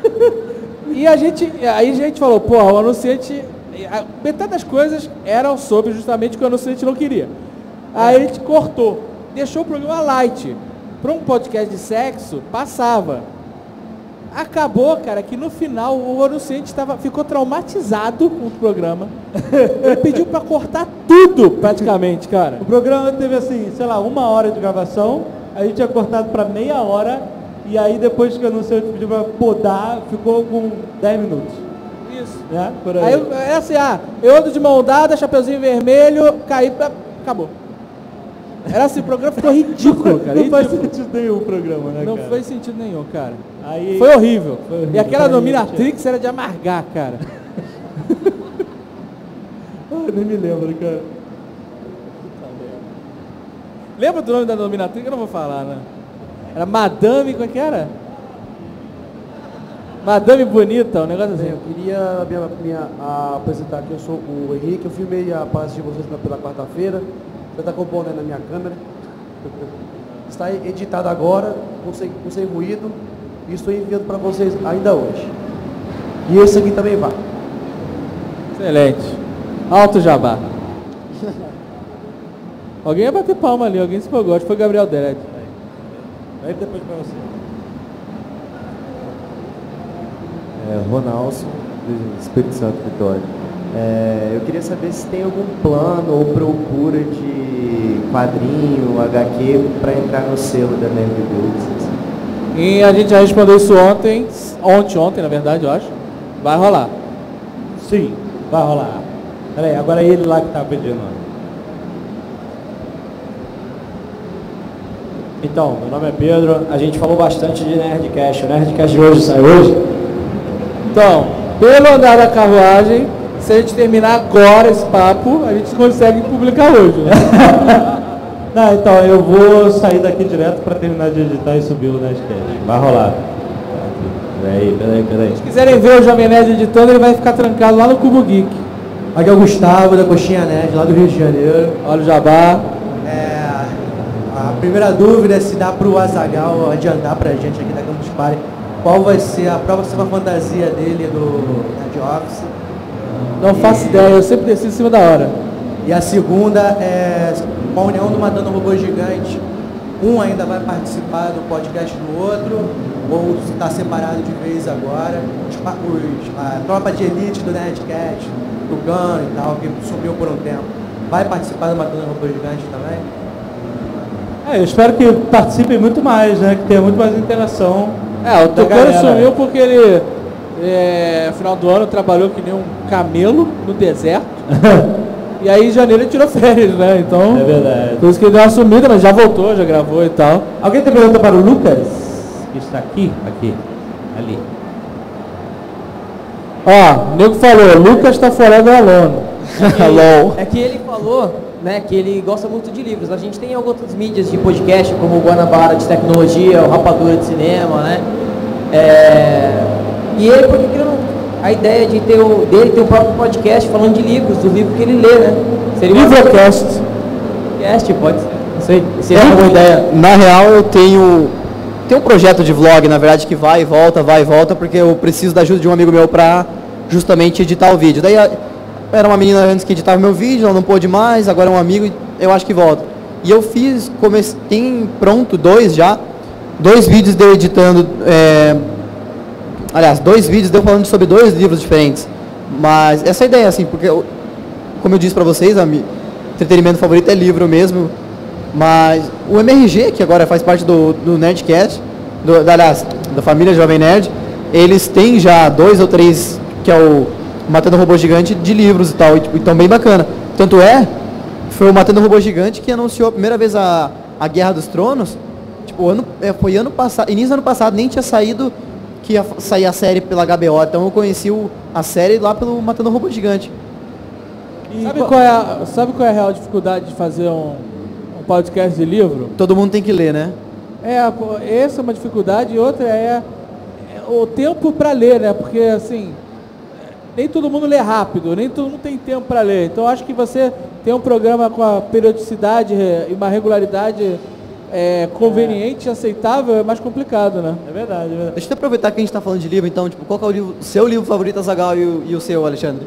E a gente, aí a gente falou, pô, o anunciante, a metade das coisas eram sobre justamente o que o anunciante não queria. Aí a gente cortou, deixou o programa light. Para um podcast de sexo, passava. Acabou, cara, que no final o anunciante tava, ficou traumatizado com o programa. Ele pediu para cortar tudo, praticamente, cara. O programa teve assim, sei lá, uma hora de gravação, a gente tinha cortado para meia hora, e aí depois que o anunciante pediu para podar, ficou com dez minutos. Isso. Né? Por aí. Aí eu- é assim, ah, eu ando de mão dada, chapeuzinho vermelho, caí, pra- acabou. Era assim, o programa ficou ridículo, cara. Não faz ridículo. sentido nenhum o programa, né, Não cara? fez sentido nenhum, cara. Aí- Foi horrível. Foi horrível. E aquela Aí, dominatrix era de amargar, cara. Ah, nem me lembro, cara. Lembra do nome da dominatrix? Eu não vou falar, né? Era Madame, como é que era? Madame Bonita, um negócio assim. Eu queria minha, minha, a, apresentar aqui, eu sou o Henrique, eu filmei a palestra de vocês pela- pela quarta-feira, você está compondo aí na minha câmera. Está editado agora, com sem, com sem ruído, e estou enviando para vocês ainda hoje. E esse aqui também vai. Excelente. Alto jabá. Alguém ia bater palma ali, alguém se empolgou, acho que foi Gabriel Dredd. Aí depois para você. É, Ronaldo, do Espírito Santo Vitória. É, eu queria saber se tem algum plano ou procura de quadrinho, agá quê, para entrar no selo da Nerd Books. E a gente já respondeu isso ontem, ontem, ontem na verdade, eu acho. Vai rolar. Sim, vai rolar. Peraí, agora é ele lá que tá pedindo. Então, meu nome é Pedro, a gente falou bastante de Nerdcast, o Nerdcast de hoje sai hoje? Então, pelo andar da carruagem, se a gente terminar agora esse papo, a gente consegue publicar hoje, né? Não, então eu vou sair daqui direto para terminar de editar e subir o Nerdcast. Vai rolar. Peraí, peraí, peraí. Se quiserem ver o Jovem Nerd editando, ele vai ficar trancado lá no Cubo Geek. Aqui é o Gustavo, da Coxinha Nerd, lá do Rio de Janeiro. Olha o jabá. É, a primeira dúvida é se dá para o Azaghal adiantar para a gente aqui da Campus Party qual vai ser a próxima fantasia dele do Nerd Office. Não faço ideia, eu sempre desci em cima da hora. E a segunda é com a união do Matando Robô Gigante. Um ainda vai participar do podcast do outro, ou está separado de vez agora. Os, pa- os- a tropa de elite do Nerdcast, do Gano e tal, que sumiu por um tempo, vai participar do Matando Robô Gigante também? É, eu espero que participem muito mais, né? Que tenha muito mais interação. É, o da Tucano galera. sumiu porque ele, é, no final do ano, trabalhou que nem um camelo no deserto. E aí em janeiro ele tirou férias, né? Então, É verdade. por isso que ele deu uma sumida, mas já voltou, já gravou e tal. Alguém tem pergunta para o Lucas? Que está aqui? Aqui. Ali. Ó, o nego falou, Lucas tá fora do aluno. Hello. É que ele falou, né, que ele gosta muito de livros. A gente tem algumas outras mídias de podcast, como o Guanabara de tecnologia, o Rapadura de cinema, né? É, E ele, porque que não- a ideia de ter o, dele ter o próprio podcast falando de livros, do livro que ele lê, né? Seria uma Livrocast. podcast, pode ser. Não sei. Seria uma boa ideia. Na real, eu tenho, tenho um projeto de vlog, na verdade, que vai e volta, vai e volta, porque eu preciso da ajuda de um amigo meu pra justamente editar o vídeo. Daí a- era uma menina antes que editava meu vídeo, ela não pôde mais, agora é um amigo e eu acho que volta. E eu fiz, comece, tem pronto dois já, dois vídeos de eu editando, é, aliás, dois vídeos de eu falando sobre dois livros diferentes. Mas essa é a ideia, assim, porque, eu, como eu disse pra vocês, a mi- entretenimento favorito é livro mesmo. Mas o M R G, que agora faz parte do, do Nerdcast, do, da, aliás, da família Jovem Nerd, eles têm já dois ou três, que é o Matando o Robô Gigante, de livros e tal, e, tipo, então bem bacana. Tanto é, foi o Matando o Robô Gigante que anunciou a primeira vez a, a Guerra dos Tronos. Tipo, ano, é, foi ano passado, início do ano passado, nem tinha saído que ia sair a série pela H B O, então eu conheci o, a série lá pelo Matando o Robô Gigante. Sabe qual, é a, sabe qual é a real dificuldade de fazer um, um podcast de livro? Todo mundo tem que ler, né? É, pô, essa é uma dificuldade e outra é, é o tempo para ler, né? Porque assim, nem todo mundo lê rápido, nem todo mundo tem tempo para ler. Então acho que você tem um programa com a periodicidade e uma regularidade é, conveniente, aceitável, é mais complicado, né? É verdade, é verdade. Deixa eu aproveitar que a gente tá falando de livro, então, tipo, qual que é o livro, seu livro favorito, Azaghal, e, o- e o seu, Alexandre?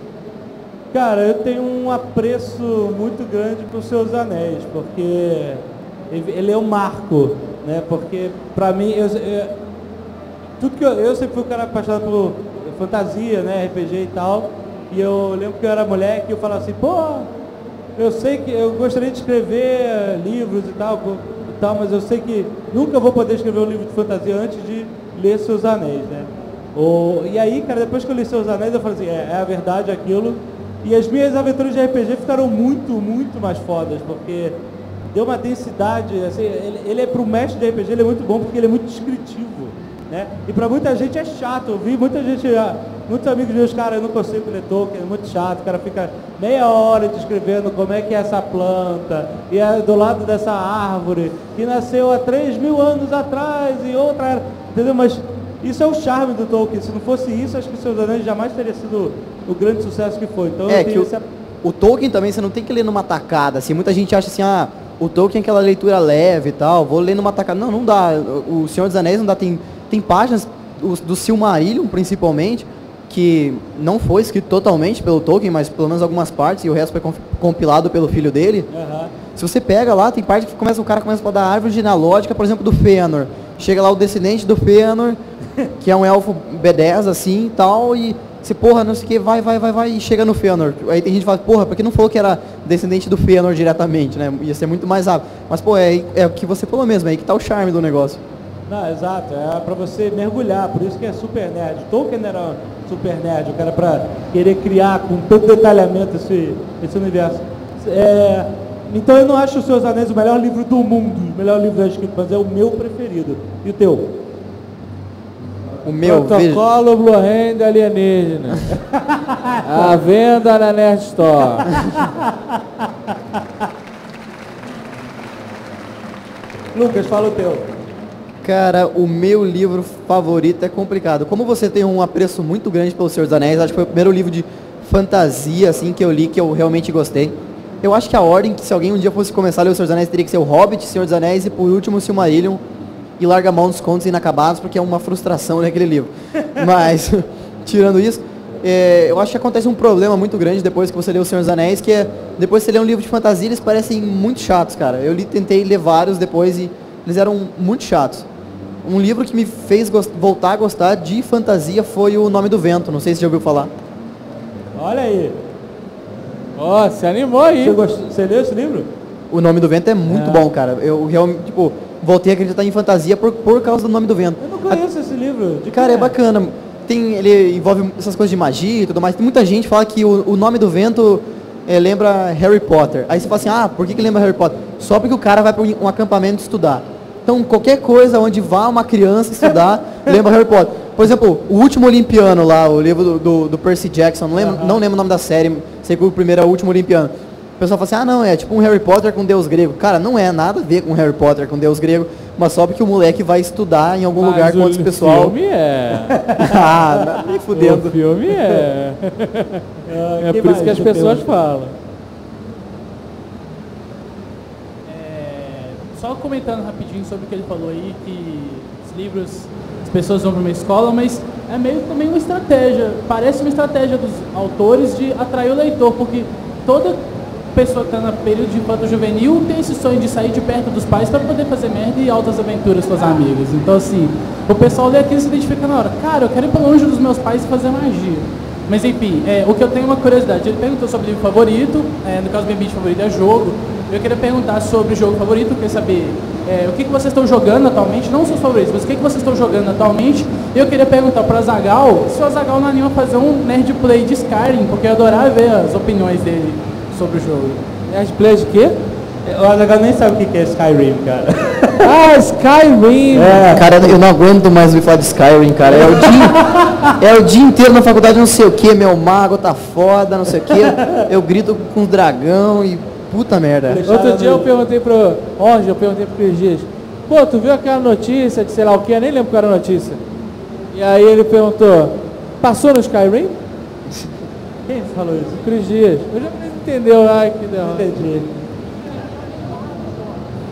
Cara, eu tenho um apreço muito grande por Seus Anéis, porque ele ele é um marco, né? Porque pra mim, eu, eu- tudo que eu, eu sempre fui um cara apaixonado por fantasia, né? R P G e tal. E eu lembro que eu era moleque e eu falava assim, pô, eu sei que eu gostaria de escrever livros e tal, co- e tal, mas eu sei que nunca vou poder escrever um livro de fantasia antes de ler Seus Anéis, né? O, e aí, cara, depois que eu li Seus Anéis, eu falei assim, é, é a verdade aquilo. E as minhas aventuras de R P G ficaram muito, muito mais fodas, porque deu uma densidade, assim, ele, ele é pro mestre de R P G, ele é muito bom porque ele é muito descritivo, né? E pra muita gente é chato, eu vi muita gente, ah, muitos amigos meus, cara, eu não consigo ler Tolkien, é muito chato, o cara fica meia hora descrevendo como é que é essa planta, e é do lado dessa árvore, que nasceu há três mil anos atrás, e outra era, entendeu? Mas isso é o charme do Tolkien, se não fosse isso, acho que Seus Anéis jamais teria sido o grande sucesso que foi. Então, É, eu que tenho o, esse... o Tolkien também, você não tem que ler numa tacada, assim, muita gente acha assim, ah, o Tolkien é aquela leitura leve e tal, vou ler numa tacada. Não, não dá, o o Senhor dos Anéis não dá, tem, tem páginas, do, do Silmarillion principalmente, que não foi escrito totalmente pelo Tolkien, mas pelo menos algumas partes, e o resto foi comp- compilado pelo filho dele. Aham. Se você pega lá, tem parte que começa, o cara começa a falar da árvore genealógica, por exemplo, do Fëanor. Chega lá o descendente do Fëanor, que é um elfo B dez assim e tal, e você, porra, não sei o que, vai, vai, vai, vai, e chega no Fëanor. Aí tem gente que fala, porra, por que não falou que era descendente do Fëanor diretamente, né? Ia ser muito mais rápido. Mas, pô, é, é o que você falou mesmo, é aí que tá o charme do negócio. Não, exato, é pra você mergulhar, por isso que é super nerd. Tolkien era super nerd, o cara pra querer criar com todo detalhamento esse, esse universo. É, então eu não acho Os Seus Anéis o melhor livro do mundo, o melhor livro já escrito, mas é o meu preferido. E o teu? O meu, Protocolo Blue Hand Alienígena. A venda na Nerd Store. Lucas, fala o teu. Cara, o meu livro favorito é complicado. Como você tem um apreço muito grande pelo Senhor dos Anéis, acho que foi o primeiro livro de fantasia assim que eu li que eu realmente gostei. Eu acho que a ordem que se alguém um dia fosse começar a ler o Senhor dos Anéis teria que ser o Hobbit, Senhor dos Anéis e por último o Silmarillion e larga a mão dos contos inacabados porque é uma frustração naquele livro. Mas tirando isso, é, eu acho que acontece um problema muito grande depois que você lê o Senhor dos Anéis, que é depois que você lê um livro de fantasia eles parecem muito chatos, cara. Eu li, tentei ler vários depois e eles eram muito chatos. Um livro que me fez gost- voltar a gostar de fantasia foi O Nome do Vento. Não sei se você já ouviu falar. Olha aí. Ó, oh, se animou aí. Você, gostou, você leu esse livro? O Nome do Vento é muito É. bom, cara. Eu realmente, tipo, voltei a acreditar em fantasia por, por causa do Nome do Vento. Eu não conheço esse livro. De Cara, quem é bacana. Tem, ele envolve essas coisas de magia e tudo mais. Tem muita gente que fala que o, o Nome do Vento é, lembra Harry Potter. Aí você fala assim, ah, por que, que lembra Harry Potter? Só porque o cara vai para um acampamento estudar. Então, qualquer coisa onde vá uma criança estudar, lembra Harry Potter. Por exemplo, o Último Olimpiano lá, o livro do, do, do Percy Jackson, não lembro, não lembro o nome da série, sei que o primeiro é o Último Olimpiano. O pessoal fala assim, ah não, é tipo um Harry Potter com Deus grego. Cara, não é nada a ver com Harry Potter com Deus grego, mas só porque o moleque vai estudar em algum Mas lugar com o outro pessoal. filme é. Ah, nem fudendo. O filme é. É quem por mais isso que as eu pessoas tenho? falam. Só comentando rapidinho sobre o que ele falou aí, que os livros, as pessoas vão para uma escola, mas é meio também uma estratégia, parece uma estratégia dos autores de atrair o leitor, porque toda pessoa que está no período de infanto juvenil tem esse sonho de sair de perto dos pais para poder fazer merda e altas aventuras com os amigos. Então assim, o pessoal lê aquilo e se identifica na hora, cara, eu quero ir para longe dos meus pais e fazer magia. Mas enfim, é, o que eu tenho é uma curiosidade, ele perguntou sobre o livro favorito, é, no caso do meu bicho favorito é jogo. Eu queria perguntar sobre o jogo favorito, eu queria saber é, o que, que vocês estão jogando atualmente, não os seus favoritos, mas o que, que vocês estão jogando atualmente. E eu queria perguntar para o Azaghal se o Azaghal não anima a fazer um nerd play de Skyrim, porque eu adorava ver as opiniões dele sobre o jogo. Nerd play de quê? O Azaghal nem sabe o que é Skyrim, cara. Ah, Skyrim! É, cara, eu não aguento mais ouvir falar de Skyrim, cara. É o dia, é o dia inteiro na faculdade, não sei o que, meu mago tá foda, não sei o que. Eu grito com o dragão e puta merda. Outro dia eu perguntei pro Jorge, eu perguntei pro Cris Dias, pô, tu viu aquela notícia de sei lá o que, eu nem lembro qual era a notícia. E aí ele perguntou, passou no Skyrim? Quem falou isso? Cris Dias. Eu já não entendeu, ai que derrota. Entendi.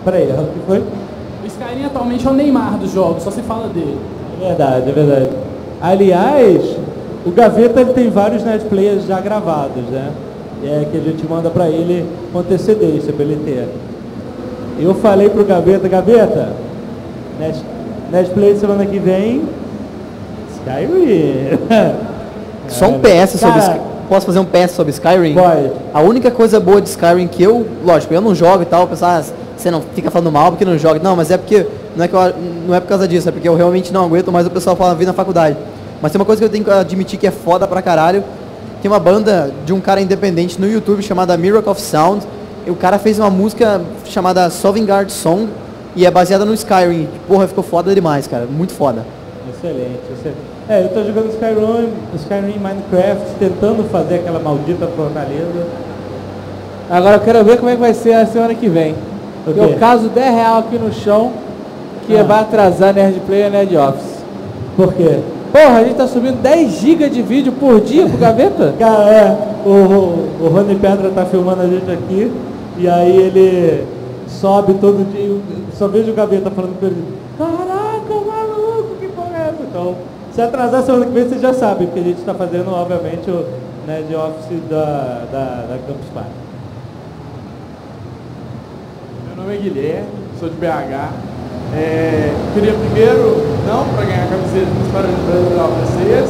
Peraí, o que foi? O Skyrim atualmente é o Neymar dos jogos, só se fala dele. É verdade, é verdade. Aliás, o Gaveta ele tem vários netplayers já gravados, né? É, que a gente manda pra ele com antecedência, pra ele ter. Eu falei pro Gaveta, Gaveta, net, netplay semana que vem, Skyrim. Só um P S sobre Skyrim. Posso fazer um P S sobre Skyrim? Pode. A única coisa boa de Skyrim que eu, lógico, eu não jogo e tal, o pessoal, ah, você não fica falando mal porque não joga. Não, mas é porque, não é, que eu, não é por causa disso, é porque eu realmente não aguento mais o pessoal falar vir na faculdade. Mas tem uma coisa que eu tenho que admitir que é foda pra caralho. Tem uma banda de um cara independente no YouTube chamada Miracle of Sound. E o cara fez uma música chamada Sovngarde Song e é baseada no Skyrim. Porra, ficou foda demais, cara. Muito foda. Excelente, excelente. É, eu tô jogando Skyrim, Skyrim Minecraft, tentando fazer aquela maldita fortaleza. Agora eu quero ver como é que vai ser a semana que vem. O Tem quê? o caso dez real aqui no chão, que Ah. vai atrasar Nerd Player e Nerd Office. Por quê? Porra, a gente tá subindo dez gigas de vídeo por dia pro Gaveta? Cara, é, o, o, o Rony Pedra tá filmando a gente aqui, e aí ele sobe todo dia, eu só vejo o Gaveta falando com ele, caraca, maluco, que porra é essa? Então, se atrasar semana que vem, você já sabe, porque a gente tá fazendo, obviamente, o Nerd Office da, da, da Campus Party. Meu nome é Guilherme, sou de B H. É, queria primeiro, não para ganhar a camiseta dos Paralimpíadas para vocês,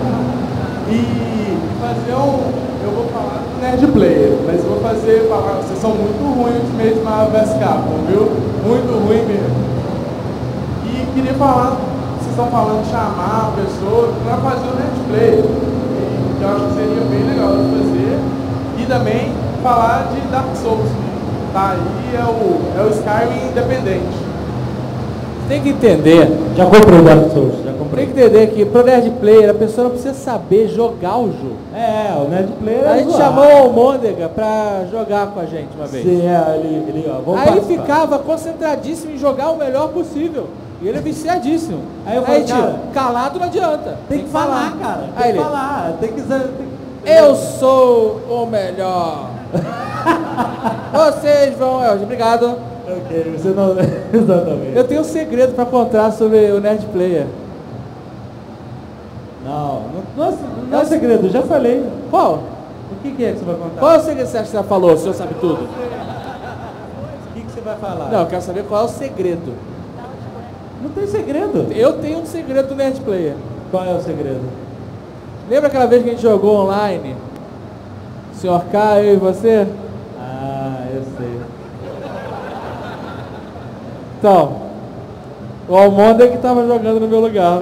e fazer um, eu vou falar do Nerd Player, mas eu vou fazer, falar, vocês são muito ruins mesmo na vs Capcom, viu? Muito ruim mesmo. E queria falar, vocês estão falando de chamar a pessoa para fazer o Nerd Player, que eu acho que seria bem legal de fazer, e também falar de Dark Souls, que tá aí, é o, é o Skyrim independente. Tem que entender. Já comprei o Dark Souls, já comprei. Tem que entender que pro Nerd Player a pessoa não precisa saber jogar o jogo. É, o Nerd Player é A gente zoar. chamou o Almôndega pra jogar com a gente uma vez. Sim, é, ele, ele ó, vamos Aí ele participar. ficava concentradíssimo em jogar o melhor possível. E ele é viciadíssimo. Aí eu falei, tio, cara, calado não adianta. Tem que falar, cara, tem Aí que ele, falar, tem que... Tem que... eu sou o melhor. Vocês vão... Elge, obrigado. Ok, você não... Exatamente. Eu tenho um segredo pra contar sobre o Nerd Player. Não, não, não, não é segredo, eu já falei. Qual? O que, que é que você vai contar? Qual é o segredo que você acha que você já falou? O senhor sabe tudo? O que, que você vai falar? Não, eu quero saber qual é o segredo. Não tem segredo. Eu tenho um segredo do Nerd Player. Qual é o segredo? Lembra aquela vez que a gente jogou online? Senhor K, eu e você? Ah, eu sei. Então, o Almonda é que tava jogando no meu lugar.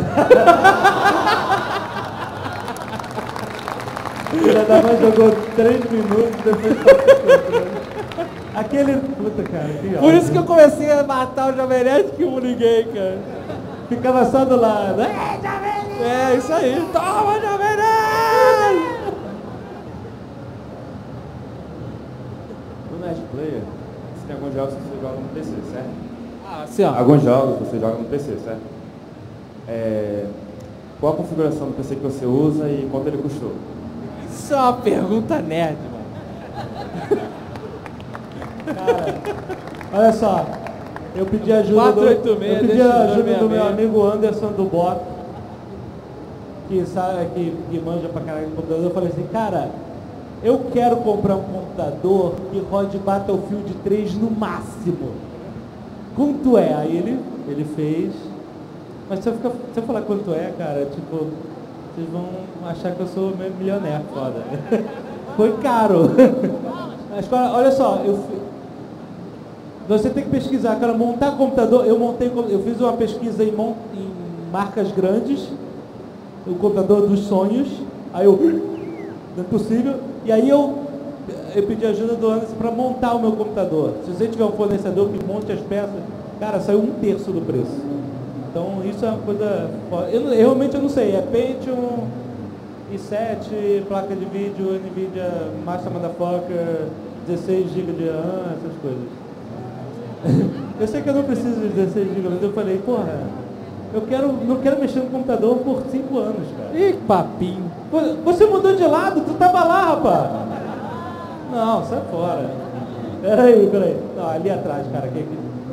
O Dadamã jogou três minutos, depois passou. Aquele... Puta, cara, que Por isso que eu comecei a matar o Jovem Nerd que eu ninguém, cara. Ficava só do lado. É, isso aí. Toma, Jovem Nerd! No Nerd Player, você tem alguns jogos que você joga no P C, certo? Ah, assim, ó. Alguns jogos você joga no P C, certo? É, qual a configuração do P C que você usa e quanto ele custou? Isso é uma pergunta nerd, mano. Cara, olha só. Eu pedi ajuda quatro do, oito seis, eu pedi deixa eu ajuda ver do meu a minha. amigo Anderson do Bot, que sabe que, que manja pra caralho de computador. Eu falei assim, cara, eu quero comprar um computador que rode Battlefield três no máximo. Quanto é? Aí ele, ele fez. Mas se eu, ficar, se eu falar quanto é, cara, tipo, vocês vão achar que eu sou meio milionário, foda. Foi caro. Mas olha só, eu fi- você tem que pesquisar, cara, montar computador, eu montei, eu fiz uma pesquisa em, mon, em marcas grandes, o computador dos sonhos, aí eu, não é possível, e aí eu, eu pedi ajuda do Anderson para montar o meu computador. Se você tiver um fornecedor que monte as peças, cara, saiu um terço do preço. Então isso é uma coisa, eu, eu realmente eu não sei, é Pentium, i sete, placa de vídeo, Nvidia Master Motherfucker, dezesseis gigas de RAM, essas coisas. Eu sei que eu não preciso de dezesseis gigas, mas eu falei, porra, eu quero, não quero mexer no computador por cinco anos, cara. Ih, papinho. Você mudou de lado, tu tava lá, rapaz. Não, sai fora. Peraí, peraí. Não, ali atrás, cara, que, que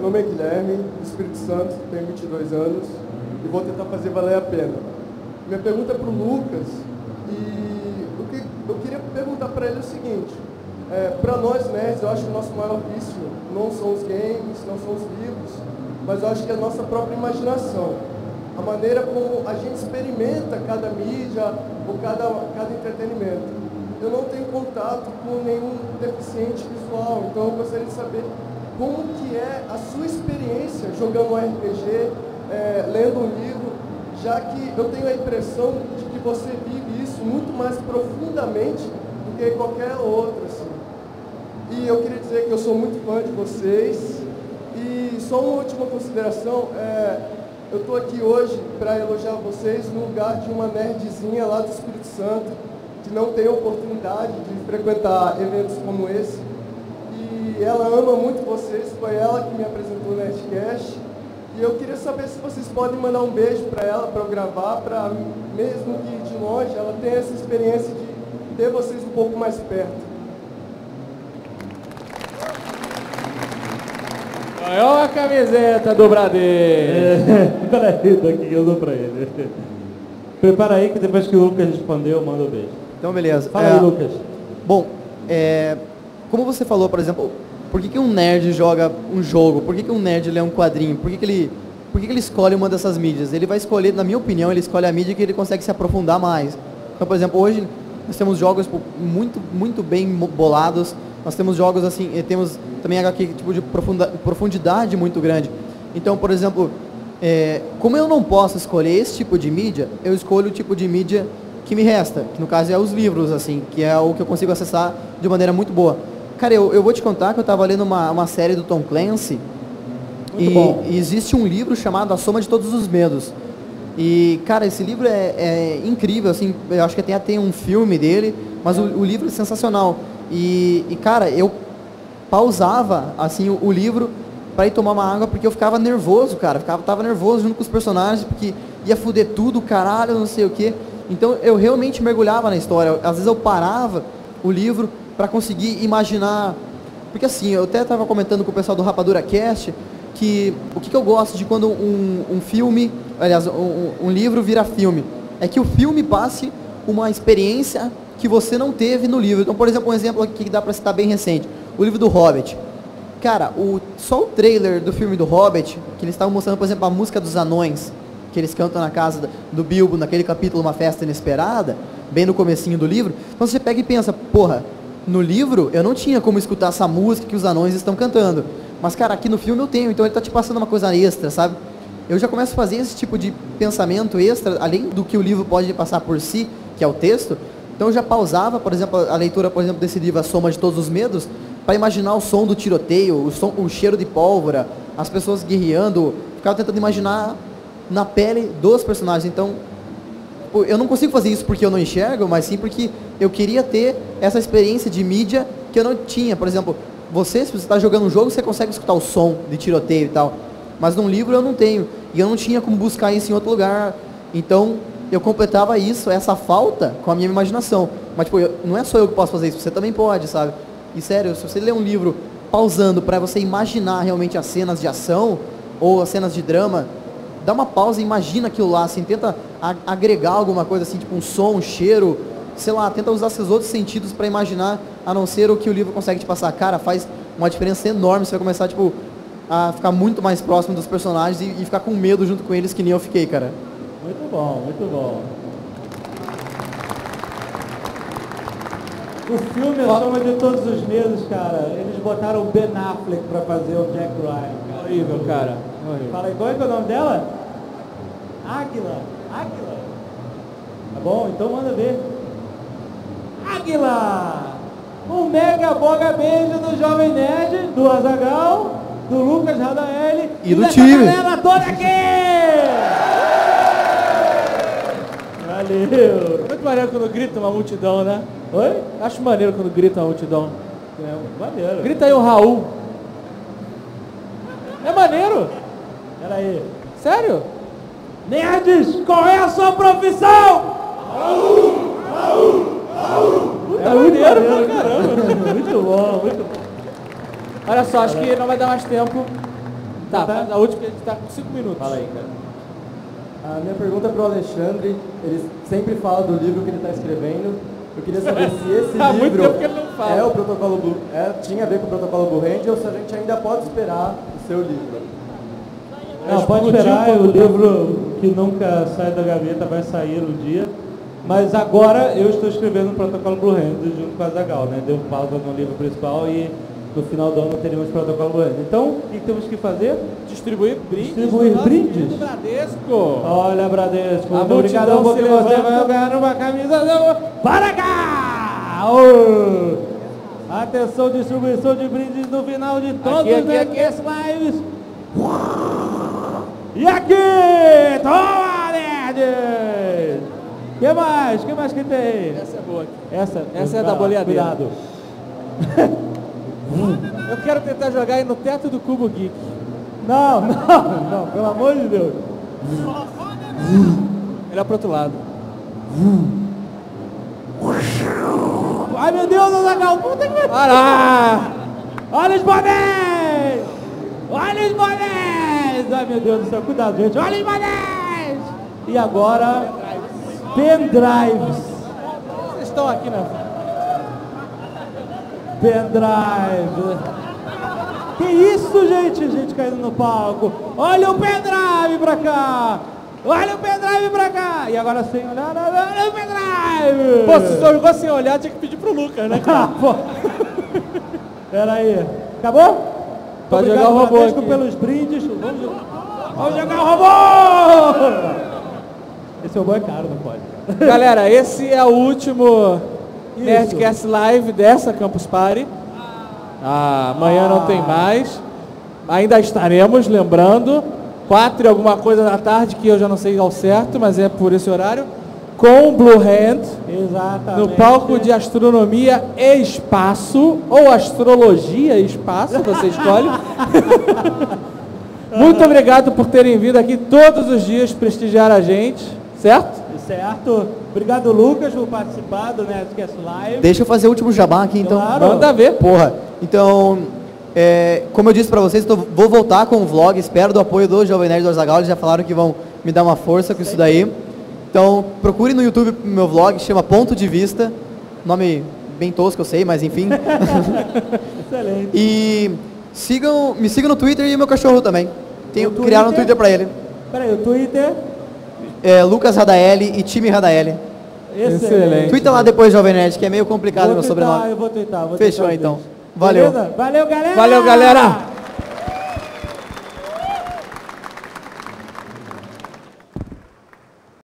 meu nome é Guilherme, do Espírito Santo, tenho vinte e dois anos e vou tentar fazer valer a pena. Minha pergunta é para o Lucas e o que eu queria perguntar para ele é o seguinte, é, para nós nerds, eu acho que o nosso maior vício não são os games, não são os livros, mas eu acho que é a nossa própria imaginação. A maneira como a gente experimenta cada mídia ou cada, cada entretenimento. Eu não tenho contato com nenhum deficiente visual, então eu gostaria de saber como que é a sua experiência jogando um R P G, é, lendo um livro, já que eu tenho a impressão de que você vive isso muito mais profundamente do que qualquer outro. Assim. E eu queria dizer que eu sou muito fã de vocês. E só uma última consideração, é, eu estou aqui hoje para elogiar vocês no lugar de uma nerdzinha lá do Espírito Santo, que não tem oportunidade de frequentar eventos como esse. E ela ama muito vocês, foi ela que me apresentou o Nerdcast. E eu queria saber se vocês podem mandar um beijo para ela, para eu gravar, para mesmo que de longe ela tenha essa experiência de ter vocês um pouco mais perto. Ganhou a camiseta do Bradeiro. Olha aí, daqui que eu dou pra ele. Prepara aí que depois que o Lucas respondeu, manda um beijo. Então, beleza. Fala é, aí, Lucas. Bom, é, como você falou, por exemplo, por que, que um nerd joga um jogo? Por que, que um nerd lê um quadrinho? Por que, que, ele, por que, que ele escolhe uma dessas mídias? Ele vai escolher, na minha opinião, ele escolhe a mídia que ele consegue se aprofundar mais. Então, por exemplo, hoje nós temos jogos tipo, muito, muito bem bolados. Nós temos jogos assim, temos também H Q tipo de profunda, profundidade muito grande. Então, por exemplo, é, como eu não posso escolher esse tipo de mídia, eu escolho o tipo de mídia que me resta, que no caso é os livros, assim, que é o que eu consigo acessar de maneira muito boa. Cara, eu, eu vou te contar que eu estava lendo uma, uma série do Tom Clancy e, e existe um livro chamado A Soma de Todos os Medos. E, cara, esse livro é, é incrível, assim, eu acho que até tem um filme dele, mas o, o livro é sensacional. E, e, cara, eu pausava, assim, o, o livro para ir tomar uma água, porque eu ficava nervoso, cara, ficava, tava nervoso junto com os personagens, porque ia foder tudo, caralho, não sei o quê. Então, eu realmente mergulhava na história. Às vezes eu parava o livro para conseguir imaginar, porque assim, eu até estava comentando com o pessoal do Rapadura Cast, que o que, que eu gosto de quando um, um filme, aliás, um, um livro vira filme, é que o filme passe uma experiência que você não teve no livro. Então, por exemplo, um exemplo aqui que dá para citar bem recente, o livro do Hobbit. Cara, o, só o trailer do filme do Hobbit, que eles estavam mostrando, por exemplo, a música dos anões, que eles cantam na casa do Bilbo, naquele capítulo Uma Festa Inesperada, bem no comecinho do livro. Então você pega e pensa, porra, no livro eu não tinha como escutar essa música que os anões estão cantando. Mas, cara, aqui no filme eu tenho, então ele tá te passando uma coisa extra, sabe? Eu já começo a fazer esse tipo de pensamento extra, além do que o livro pode passar por si, que é o texto. Então eu já pausava, por exemplo, a leitura, por exemplo, desse livro A Soma de Todos os Medos, para imaginar o som do tiroteio, o, som, o cheiro de pólvora, as pessoas guerreando, ficava tentando imaginar na pele dos personagens. Então, eu não consigo fazer isso porque eu não enxergo, mas sim porque eu queria ter essa experiência de mídia que eu não tinha. Por exemplo, você, se você está jogando um jogo, você consegue escutar o som de tiroteio e tal, mas num livro eu não tenho, e eu não tinha como buscar isso em outro lugar. Então, eu completava isso, essa falta, com a minha imaginação. Mas, tipo, eu, não é só eu que posso fazer isso, você também pode, sabe? E, sério, se você ler um livro pausando para você imaginar realmente as cenas de ação, ou as cenas de drama, dá uma pausa e imagina aquilo lá, assim, tenta a, agregar alguma coisa, assim, tipo um som, um cheiro, sei lá, tenta usar seus outros sentidos para imaginar, a não ser o que o livro consegue te passar. Cara, faz uma diferença enorme, você vai começar, tipo, a ficar muito mais próximo dos personagens e, e ficar com medo junto com eles, que nem eu fiquei, cara. Muito bom, muito bom. O filme A Soma de Todos os Medos, cara, eles botaram o Ben Affleck pra fazer o Jack Ryan, cara. Horrível, cara. Horrível. Fala aí, qual é, que é o nome dela? Águila. Águila. Tá bom? Então manda ver. Águila! Um mega boga beijo do Jovem Nerd, do Azaghal, do Lucas Radaeli e, e do dessa time. galera toda aqui! Valeu! Muito maneiro quando grita uma multidão, né? Oi? Acho maneiro quando grita uma multidão. É, maneiro. Grita aí o Raul. É maneiro. Pera aí. Sério? Nerds, qual é a sua profissão? Raul! Raul! Raul! É maneiro pra caramba. Muito bom, muito bom. Olha só, acho que não vai dar mais tempo. Tá, faz a última que a gente tá com cinco minutos. Fala aí, cara. A minha pergunta é pro Alexandre, ele sempre fala do livro que ele está escrevendo. Eu queria saber se esse Há muito livro tempo que ele não fala. é o protocolo Blue, é, tinha a ver com o protocolo Blue Hand ou se a gente ainda pode esperar o seu livro. Não, pode esperar, o livro que nunca sai da gaveta vai sair um dia. Mas agora eu estou escrevendo o protocolo Blue Hand junto com a Azaghal, né? Deu pausa no livro principal e no final do ano teremos o protocolo Blue Hand. Então, o que temos que fazer? Distribuir brindes. Distribuir do brindes? Do Bradesco. Olha, Bradesco, A muito obrigado multidão porque se você levanta. vai ganhar uma camisa do... Para cá! Ô! Atenção, distribuição de brindes no final de todos Aqui, os aqui, aqui. Nerdcast Lives. E aqui! Toma, Nerd! O que mais? O que mais que tem? Essa é boa. Essa, Essa é ah, da boleadeira. Cuidado. Eu quero tentar jogar aí no teto do Cubo Geek. Não, não, não, pelo amor de Deus. Ele é pro outro lado. Ai, meu Deus, Azaghal, puta que... Olha lá! Olha os bonés! Olha os bonés! Ai, meu Deus do céu, cuidado, gente. Olha os bonés! E agora, pendrives. Vocês estão aqui, né? Pendrive. Que isso, gente? Gente caindo no palco. Olha o pendrive pra cá. Olha o pendrive pra cá. E agora sem olhar, olha o pendrive. Pô, se só jogou sem olhar, tinha que pedir pro Lucas, né, cara? Pô. Pera aí. Acabou? Pode Obrigado, jogar o robô Bradesco, aqui. pelos brindes. Vamos jogar, Vamos jogar o robô! Esse robô é caro, não pode. Galera, esse é o último Isso. Nerdcast Live dessa Campus Party. Ah, amanhã não tem mais. Ainda estaremos, lembrando, quatro e alguma coisa da tarde, que eu já não sei ao certo, mas é por esse horário, com o Blue Hand. Exatamente. No palco de astronomia e espaço, ou astrologia e espaço, você escolhe. Muito obrigado por terem vindo aqui todos os dias prestigiar a gente, certo? Certo. Obrigado, Lucas, por participar do Nerdcast Live. Deixa eu fazer o último jabá aqui, então. Claro. Manda ver. Porra. Então, é, como eu disse pra vocês, tô, vou voltar com o vlog, espero do apoio do Jovem Nerd e do Azaghal, eles já falaram que vão me dar uma força com isso daí. Então, procure no YouTube meu vlog, chama Ponto de Vista. Nome bem tosco, eu sei, mas enfim. Excelente. E sigam, me sigam no Twitter e o meu cachorro também. Tenho O criado um Twitter? Twitter pra ele. Peraí, o Twitter. É, Lucas Radaeli e time Radaeli. Excelente. Twitter lá depois, Jovem Nerd, que é meio complicado Vou meu twittar, sobrenome. Eu vou twittar, vou Fechou twittar então. depois. Valeu. Beleza? Valeu, galera! Valeu, galera!